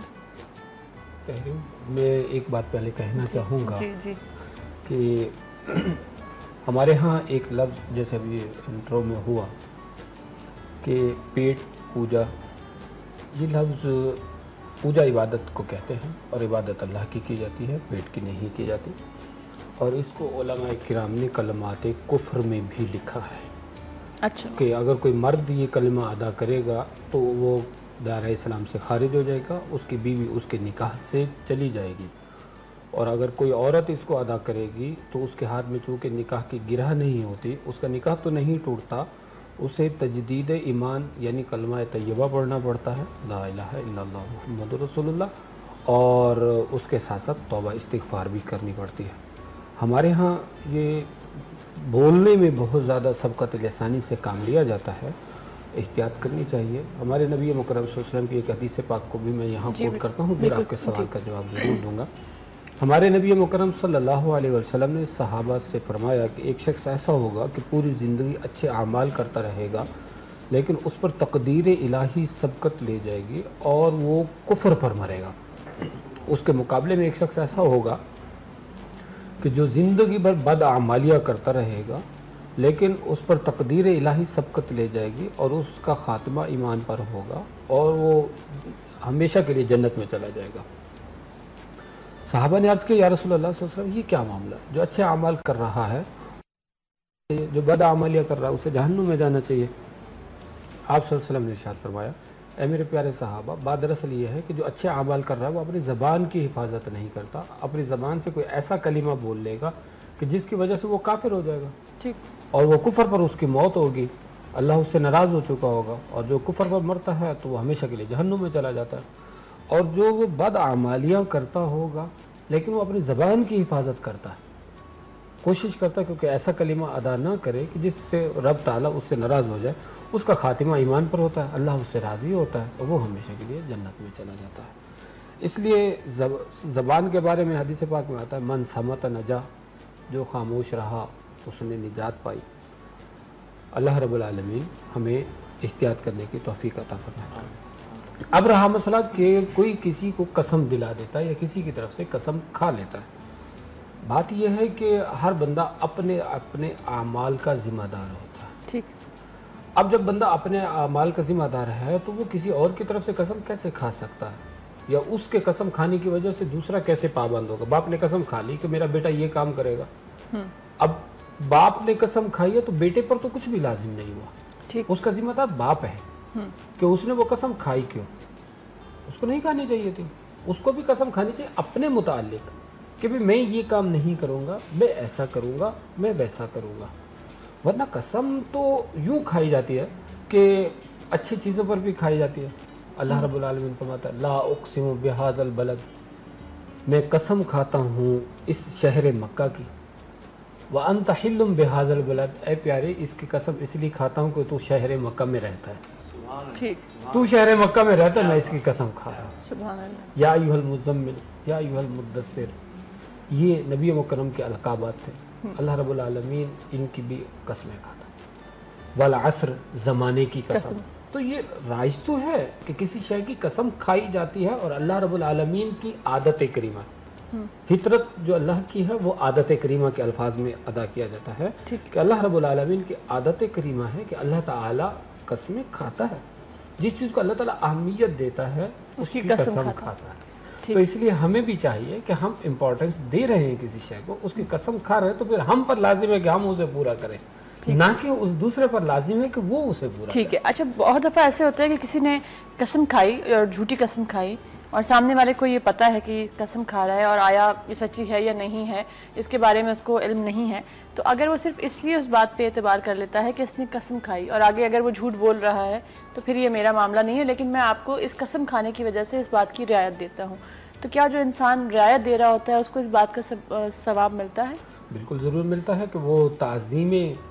میں ایک بات پہلے کہنا چاہوں گا جی کہ ہمارے ہاں ایک لفظ جیسے ابھی انٹرو میں ہوا کہ پیٹ پوجا، یہ لفظ پوجا عبادت کو کہتے ہیں، اور عبادت اللہ کی جاتی ہے، پیٹ کی نہیں کی جاتی. اور اس کو علماء کرام نے کلمات کفر میں بھی لکھا ہے. اچھا. کہ اگر کوئی مرد یہ کلمہ ادا کرے گا تو وہ دائرہ اسلام سے خارج ہو جائے گا، اس کی بیوی اس کے نکاح سے چلی جائے گی. اور اگر کوئی عورت اس کو ادا کرے گی تو اس کے ہاتھ میں چونکہ نکاح کی گرہ نہیں ہوتی، اس کا نکاح تو نہیں ٹوٹتا، اسے تجدید ایمان یعنی کلمہ طیبہ پڑھنا پڑتا ہے، لا الہ الا اللہ محمد رسول اللہ، اور اس کے ساتھ ساتھ توبہ استغفار بھی کرنی پڑتی ہے. ہمارے ہاں یہ بولنے میں بہت زیادہ سبقت لسانی سے کام لیا جاتا ہے، احتیاط کرنی چاہیے. ہمارے نبی مکرم صلی اللہ علیہ وسلم کی ایک حدیث پاک کو بھی میں یہاں کوٹ کرتا ہوں، پھر آپ کے سوال کا جواب ضرور دوں گا. ہمارے نبی مکرم صلی اللہ علیہ وسلم نے صحابہ سے فرمایا کہ ایک شخص ایسا ہوگا کہ پوری زندگی اچھے اعمال کرتا رہے گا لیکن اس پر تقدیر الہی سبقت لے جائے گی اور وہ کفر پر مرے گا۔ اس کے مقابلے میں ایک شخص ایسا ہوگا کہ جو زندگی بھر بد اعمالیاں کرتا رہے گا لیکن اس پر تقدیر الہی سبقت لے جائے گی اور اس کا خاتمہ ایمان پر ہوگا اور وہ ہمیشہ کے لیے جنت میں چلا جائے گا۔ صحابہ نے عرض کیا یا رسول اللہ صلی اللہ علیہ وسلم یہ کیا معاملہ ہے؟ جو اچھے اعمال کر رہا ہے جو بد اعمالیاں کر رہا ہے اسے جہنم میں جانا چاہیے۔ آپ صلی اللہ علیہ وسلم نے ارشاد فرمایا اے میرے پیارے صحابہ، بات دراصل یہ ہے کہ جو اچھے اعمال کر رہا ہے وہ اپنی زبان کی حفاظت نہیں کرتا، اپنی زبان سے کوئی ایسا کلمہ بول لے گا کہ جس کی وجہ سے وہ کافر ہو جائے گا ٹھیک، اور وہ کفر پر اس کی موت ہوگی، اللہ اس سے ناراض ہو چکا ہوگا، اور جو کفر پر مرتا ہے تو وہ ہمیشہ کے لیے جہنم میں چلا جاتا ہے۔ اور جو وہ بد اعمالیاں کرتا ہوگا لیکن وہ اپنی زبان کی حفاظت کرتا ہے، کوشش کرتا ہے کیونکہ ایسا کلمہ ادا نہ کرے کہ جس سے رب تعالیٰ اس سے ناراض ہو جائے، اس کا خاتمہ ایمان پر ہوتا ہے، اللہ اس سے راضی ہوتا ہے اور وہ ہمیشہ کے لیے جنت میں چلا جاتا ہے۔ اس لیے زبان کے بارے میں حدیث پاک میں آتا ہے من صمت نجا، جو خاموش رہا اس نے نجات پائی۔ اللہ رب العالمین ہمیں احتیاط کرنے کی توفیق عطا فرمائے۔ اب رہا مسئلہ کہ کوئی کسی کو قسم دلا دیتا ہے یا کسی کی طرف سے قسم کھا لیتا ہے۔ بات یہ ہے کہ ہر بندہ اپنے اپنے اعمال کا ذمہ دار ہوتا ہے۔ ٹھیک، اب جب بندہ اپنے اعمال کا ذمہ دار ہے تو وہ کسی اور کی طرف سے قسم کیسے کھا سکتا ہے، یا اس کے قسم کھانے کی وجہ سے دوسرا کیسے پابند ہوگا؟ باپ نے قسم کھا لی کہ میرا بیٹا یہ کام کرے گا، اب باپ نے قسم کھائی ہے تو بیٹے پر تو کچھ بھی لازم نہیں ہوا، ٹھیک، اس کا ذمہ دار باپ ہے کہ اس نے وہ قسم کھائی کیوں، اس کو نہیں کھانی چاہیے تھی، اس کو بھی قسم کھانی چاہیے اپنے متعلق کہ بھی میں یہ کام نہیں کروں گا، میں ایسا کروں گا، میں ویسا کروں گا۔ ورنہ قسم تو یوں کھائی جاتی ہے کہ اچھی چیزوں پر بھی کھائی جاتی ہے۔ اللہ رب العالمین فرماتا ہے لا اقسم بہذا البلد، میں قسم کھاتا ہوں اس شہر مکہ کی، وانت حل بہذا البلد، اے پیارے اس کی قسم اس لیے کھاتا ہوں کہ تو شہر مکہ میں رہتا ہے، ٹھیک، تو شہر مکہ میں رہتا ہے، میں اس کی قسم کھا رہا ہوں۔ سبحان اللہ، یا ایھا المزمل یا ایھا المدثر، یہ نبی مکرم کے القابات تھے۔ اللہ رب العالمین ان کی بھی قسمیں کھاتا، والعصر، زمانے کی قسم۔ تو یہ رائج تو ہے کہ کسی شے کی قسم کھائی جاتی ہے اور اللہ رب العالمین کی عادت کریمہ، فطرت جو اللہ کی ہے وہ عادت کریمہ کے الفاظ میں ادا کیا جاتا ہے کہ اللہ رب العالمین کی عادت کریمہ ہے کہ اللہ تعالیٰ قسمیں کھاتا ہے، جس چیز کو اللہ تعالیٰ اہمیت دیتا ہے اس کی قسم کھاتا ہے۔ تو اس لیے ہمیں بھی چاہیے کہ ہم امپورٹنس دے رہے ہیں کسی شے کو، اس کی قسم کھا رہے ہیں تو پھر ہم پر لازم ہے کہ ہم اسے پورا کریں، نہ کہ اس دوسرے پر لازم ہے کہ وہ اسے پورا کرے۔ ٹھیک ہے۔ اچھا، بہت دفعہ ایسے ہوتا ہے کہ کسی نے قسم کھائی اور جھوٹی قسم کھائی اور سامنے والے کو یہ پتہ ہے کہ قسم کھا رہا ہے اور آیا یہ سچی ہے یا نہیں ہے اس کے بارے میں اس کو علم نہیں ہے، تو اگر وہ صرف اس لیے اس بات پہ اعتبار کر لیتا ہے کہ اس نے قسم کھائی اور آگے اگر وہ جھوٹ بول رہا ہے تو پھر یہ میرا معاملہ نہیں ہے، لیکن میں آپ کو اس قسم کھانے کی وجہ سے اس بات کی رعایت دیتا ہوں، تو کیا جو انسان رعایت دے رہا ہوتا ہے اس کو اس بات کا ثواب ملتا ہے؟ بالکل ضرور ملتا ہے کہ وہ تعظیم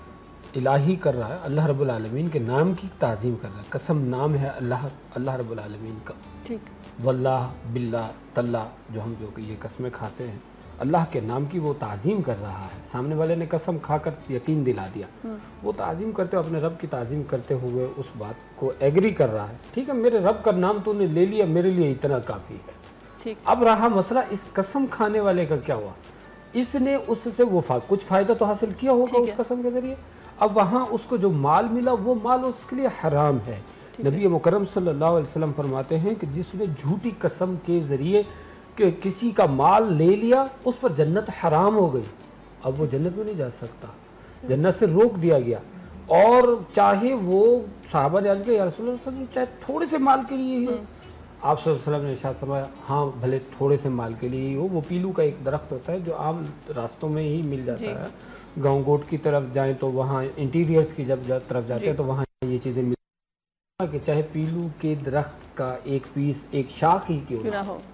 الہی کر رہا ہے، اللہ رب العالمین کے نام کی تعظیم کر رہا ہے۔ قسم نام ہے اللہ رب العالمین کا، ٹھیک، واللہ باللہ تاللہ، جو ہم جو کہ یہ قسمیں کھاتے ہیں اللہ کے نام کی وہ تعظیم کر رہا ہے۔ سامنے والے نے قسم کھا کر یقین دلا دیا، وہ تعظیم کرتے ہوئے اپنے رب کی تعظیم کرتے ہوئے اس بات کو ایگری کر رہا ہے، ٹھیک ہے میرے رب کا نام تو نے لے لیا، میرے لیے اتنا کافی ہے۔ ٹھیک، اب رہا مسئلہ اس قسم کھانے والے کا کیا ہوا، اس نے اس سے وہ کچھ فائدہ تو حاصل کیا ہوگا اس قسم کے ذریعے، اب وہاں اس کو جو مال ملا وہ مال اس کے لیے حرام ہے۔ نبی مکرم صلی اللہ علیہ وسلم فرماتے ہیں کہ جس نے جھوٹی قسم کے ذریعے کہ کسی کا مال لے لیا اس پر جنت حرام ہو گئی، اب وہ جنت میں نہیں جا سکتا، جنت سے روک دیا گیا۔ اور چاہے وہ صحابہ نے عرض کیا یا رسول اللہ صلی اللہ علیہ وسلم چاہے تھوڑے سے مال کے لیے ہی ہو، آپ صلی اللہ علیہ وسلم نے ارشاد فرمایا ہاں بھلے تھوڑے سے مال کے لیے ہی ہو۔ وہ پیلو کا ایک درخت ہوتا ہے جو عام راستوں میں ہی مل جاتا ہے، گاؤں گوٹ کی طرف جائیں تو وہاں انٹیریئرز کی جب طرف جاتے ہیں تو وہاں یہ چیزیں مل کہ چاہے پیلو کے درخت کا ایک پیس ایک شاخ ہی کیوں نہ ہو،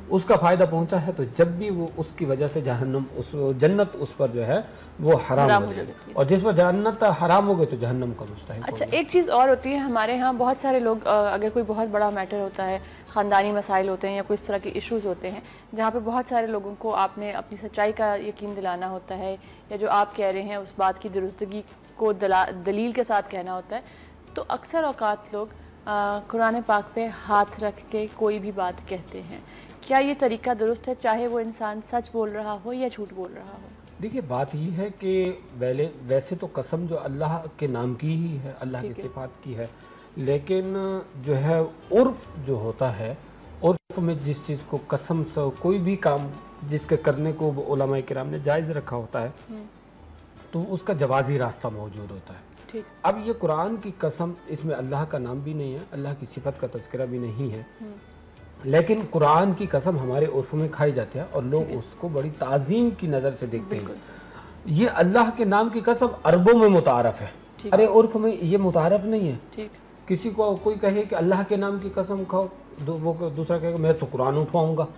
اس کا فائدہ پہنچا ہے تو جب بھی وہ اس کی وجہ سے جہنم اس جنت اس پر جو ہے وہ حرام ہو جائے گی، اور جس پر جنت حرام ہو گئی تو جہنم کا مستحق اچھا ایک چیز اور ہوتی ہے ہمارے ہاں بہت سارے لوگ اگر کوئی بہت بڑا میٹر ہوتا ہے، خاندانی مسائل ہوتے ہیں یا کوئی اس طرح کے ایشوز ہوتے ہیں جہاں پہ بہت سارے لوگوں کو آپ نے اپنی سچائی کا یقین دلانا ہوتا ہے، یا جو آپ کہہ رہے ہیں اس بات کی درستگی کو دلیل کے ساتھ کہنا ہوتا ہے، تو اکثر اوقات لوگ قرآن پاک پہ ہاتھ رکھ کے کوئی بھی بات کہتے ہیں. کیا یہ طریقہ درست ہے چاہے وہ انسان سچ بول رہا ہو یا جھوٹ بول رہا ہو؟ دیکھیے بات یہ ہے کہ ویسے تو قسم جو اللہ کے نام کی ہی ہے، اللہ کی صفات کی ہے، لیکن جو ہے عرف جو ہوتا ہے، عرف میں جس چیز کو قسم سے کوئی بھی کام جس کے کرنے کو علماء کرام نے جائز رکھا ہوتا ہے تو اس کا جوازی راستہ موجود ہوتا ہے. اب یہ قرآن کی قسم، اس میں اللہ کا نام بھی نہیں ہے، اللہ کی صفت کا تذکرہ بھی نہیں ہے، لیکن قرآن کی قسم ہمارے عرف میں کھائی جاتی ہے اور لوگ اس کو بڑی تعظیم کی نظر سے دیکھتے ہیں. یہ اللہ کے نام کی قسم عربوں میں متعارف ہے، ارے عرف میں یہ متعارف نہیں ہے. کسی کو کوئی کہے کہ اللہ کے نام کی قسم کھاؤ، وہ دوسرا کہے کہ میں تو قرآن اٹھواؤں گا.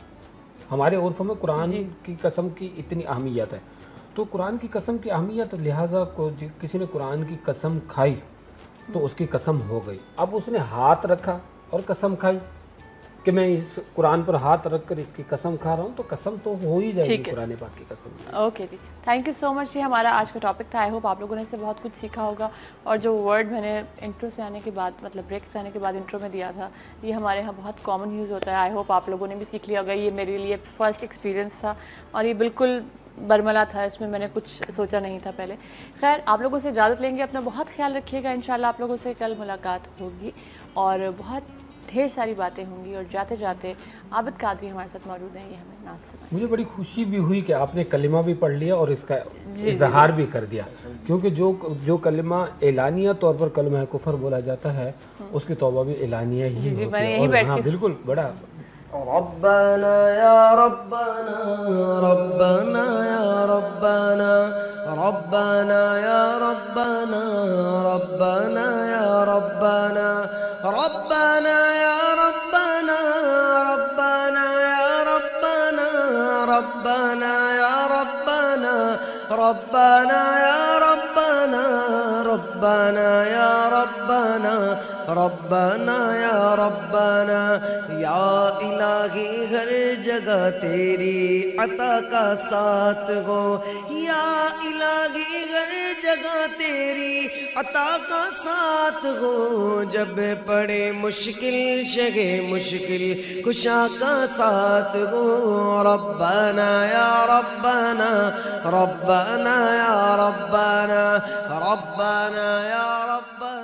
ہمارے عرف میں قرآن کی قسم کی اتنی اہمیت ہے، تو قرآن کی قسم کی اہمیت، لہٰذا کسی نے قرآن کی قسم کھائی تو اس کی قسم ہو گئی. اب اس نے ہاتھ رکھا اور قسم کھائی کہ میں اس قرآن پر ہاتھ رکھ کر اس کی قسم کھا رہا ہوں، تو قسم تو ہو ہی جائے گی قرآن پاک کی قسم. اوکے جی، تھینک یو سو مچ. یہ ہمارا آج کا ٹاپک تھا. آئی ہوپ آپ لوگوں نے اس سے بہت کچھ سیکھا ہوگا، اور جو ورڈ میں نے انٹرو سے آنے کے بعد مطلب بریک سے آنے کے بعد انٹرو میں دیا تھا، یہ ہمارے یہاں بہت کامن یوز ہوتا ہے. آئی ہوپ آپ لوگوں نے بھی سیکھ لیا ہوگا. یہ میرے لیے فرسٹ ایکسپیرینس تھا اور یہ بالکل برملا تھا، اس میں میں نے کچھ سوچا نہیں تھا پہلے. خیر آپ لوگوں سے اجازت لیں گے، اپنا بہت خیال رکھیے گا. انشاءاللہ آپ لوگوں سے کل ملاقات ہوگی اور بہت ڈھیر ساری باتیں ہوں گی. اور جاتے جاتے عابد قادری ہمارے ساتھ موجود ہیں، یہ ہمیں نعت سنائیں. مجھے بڑی خوشی بھی ہوئی کہ آپ نے کلمہ بھی پڑھ لیا اور اس کا اظہار بھی کر دیا، کیونکہ جو کلمہ اعلانیہ طور پر کلمہ کفر بولا جاتا ہے اس کی توبہ بھی اعلانیہ ہی ہوتی ہے. اور ہاں بالکل بڑا ربنا یا ربنا ربنا یا ربنا ربنا یا ربنا ربنا یا ربنا ربنا یا ربنا ربنا یا ربنا ربنا یا ربنا ربنا یا ربنا ربنا یا ربنا ربنا یا ربنا. یا الہی ہر جگہ تیری عطا کا ساتھ ہو، یا الہی ہر جگہ تیری عطا کا ساتھ ہو. جب پڑے مشکل شگے مشکل کشا کا ساتھ ہو. ربنا یا ربنا ربنا یا ربنا ربنا یا ربنا.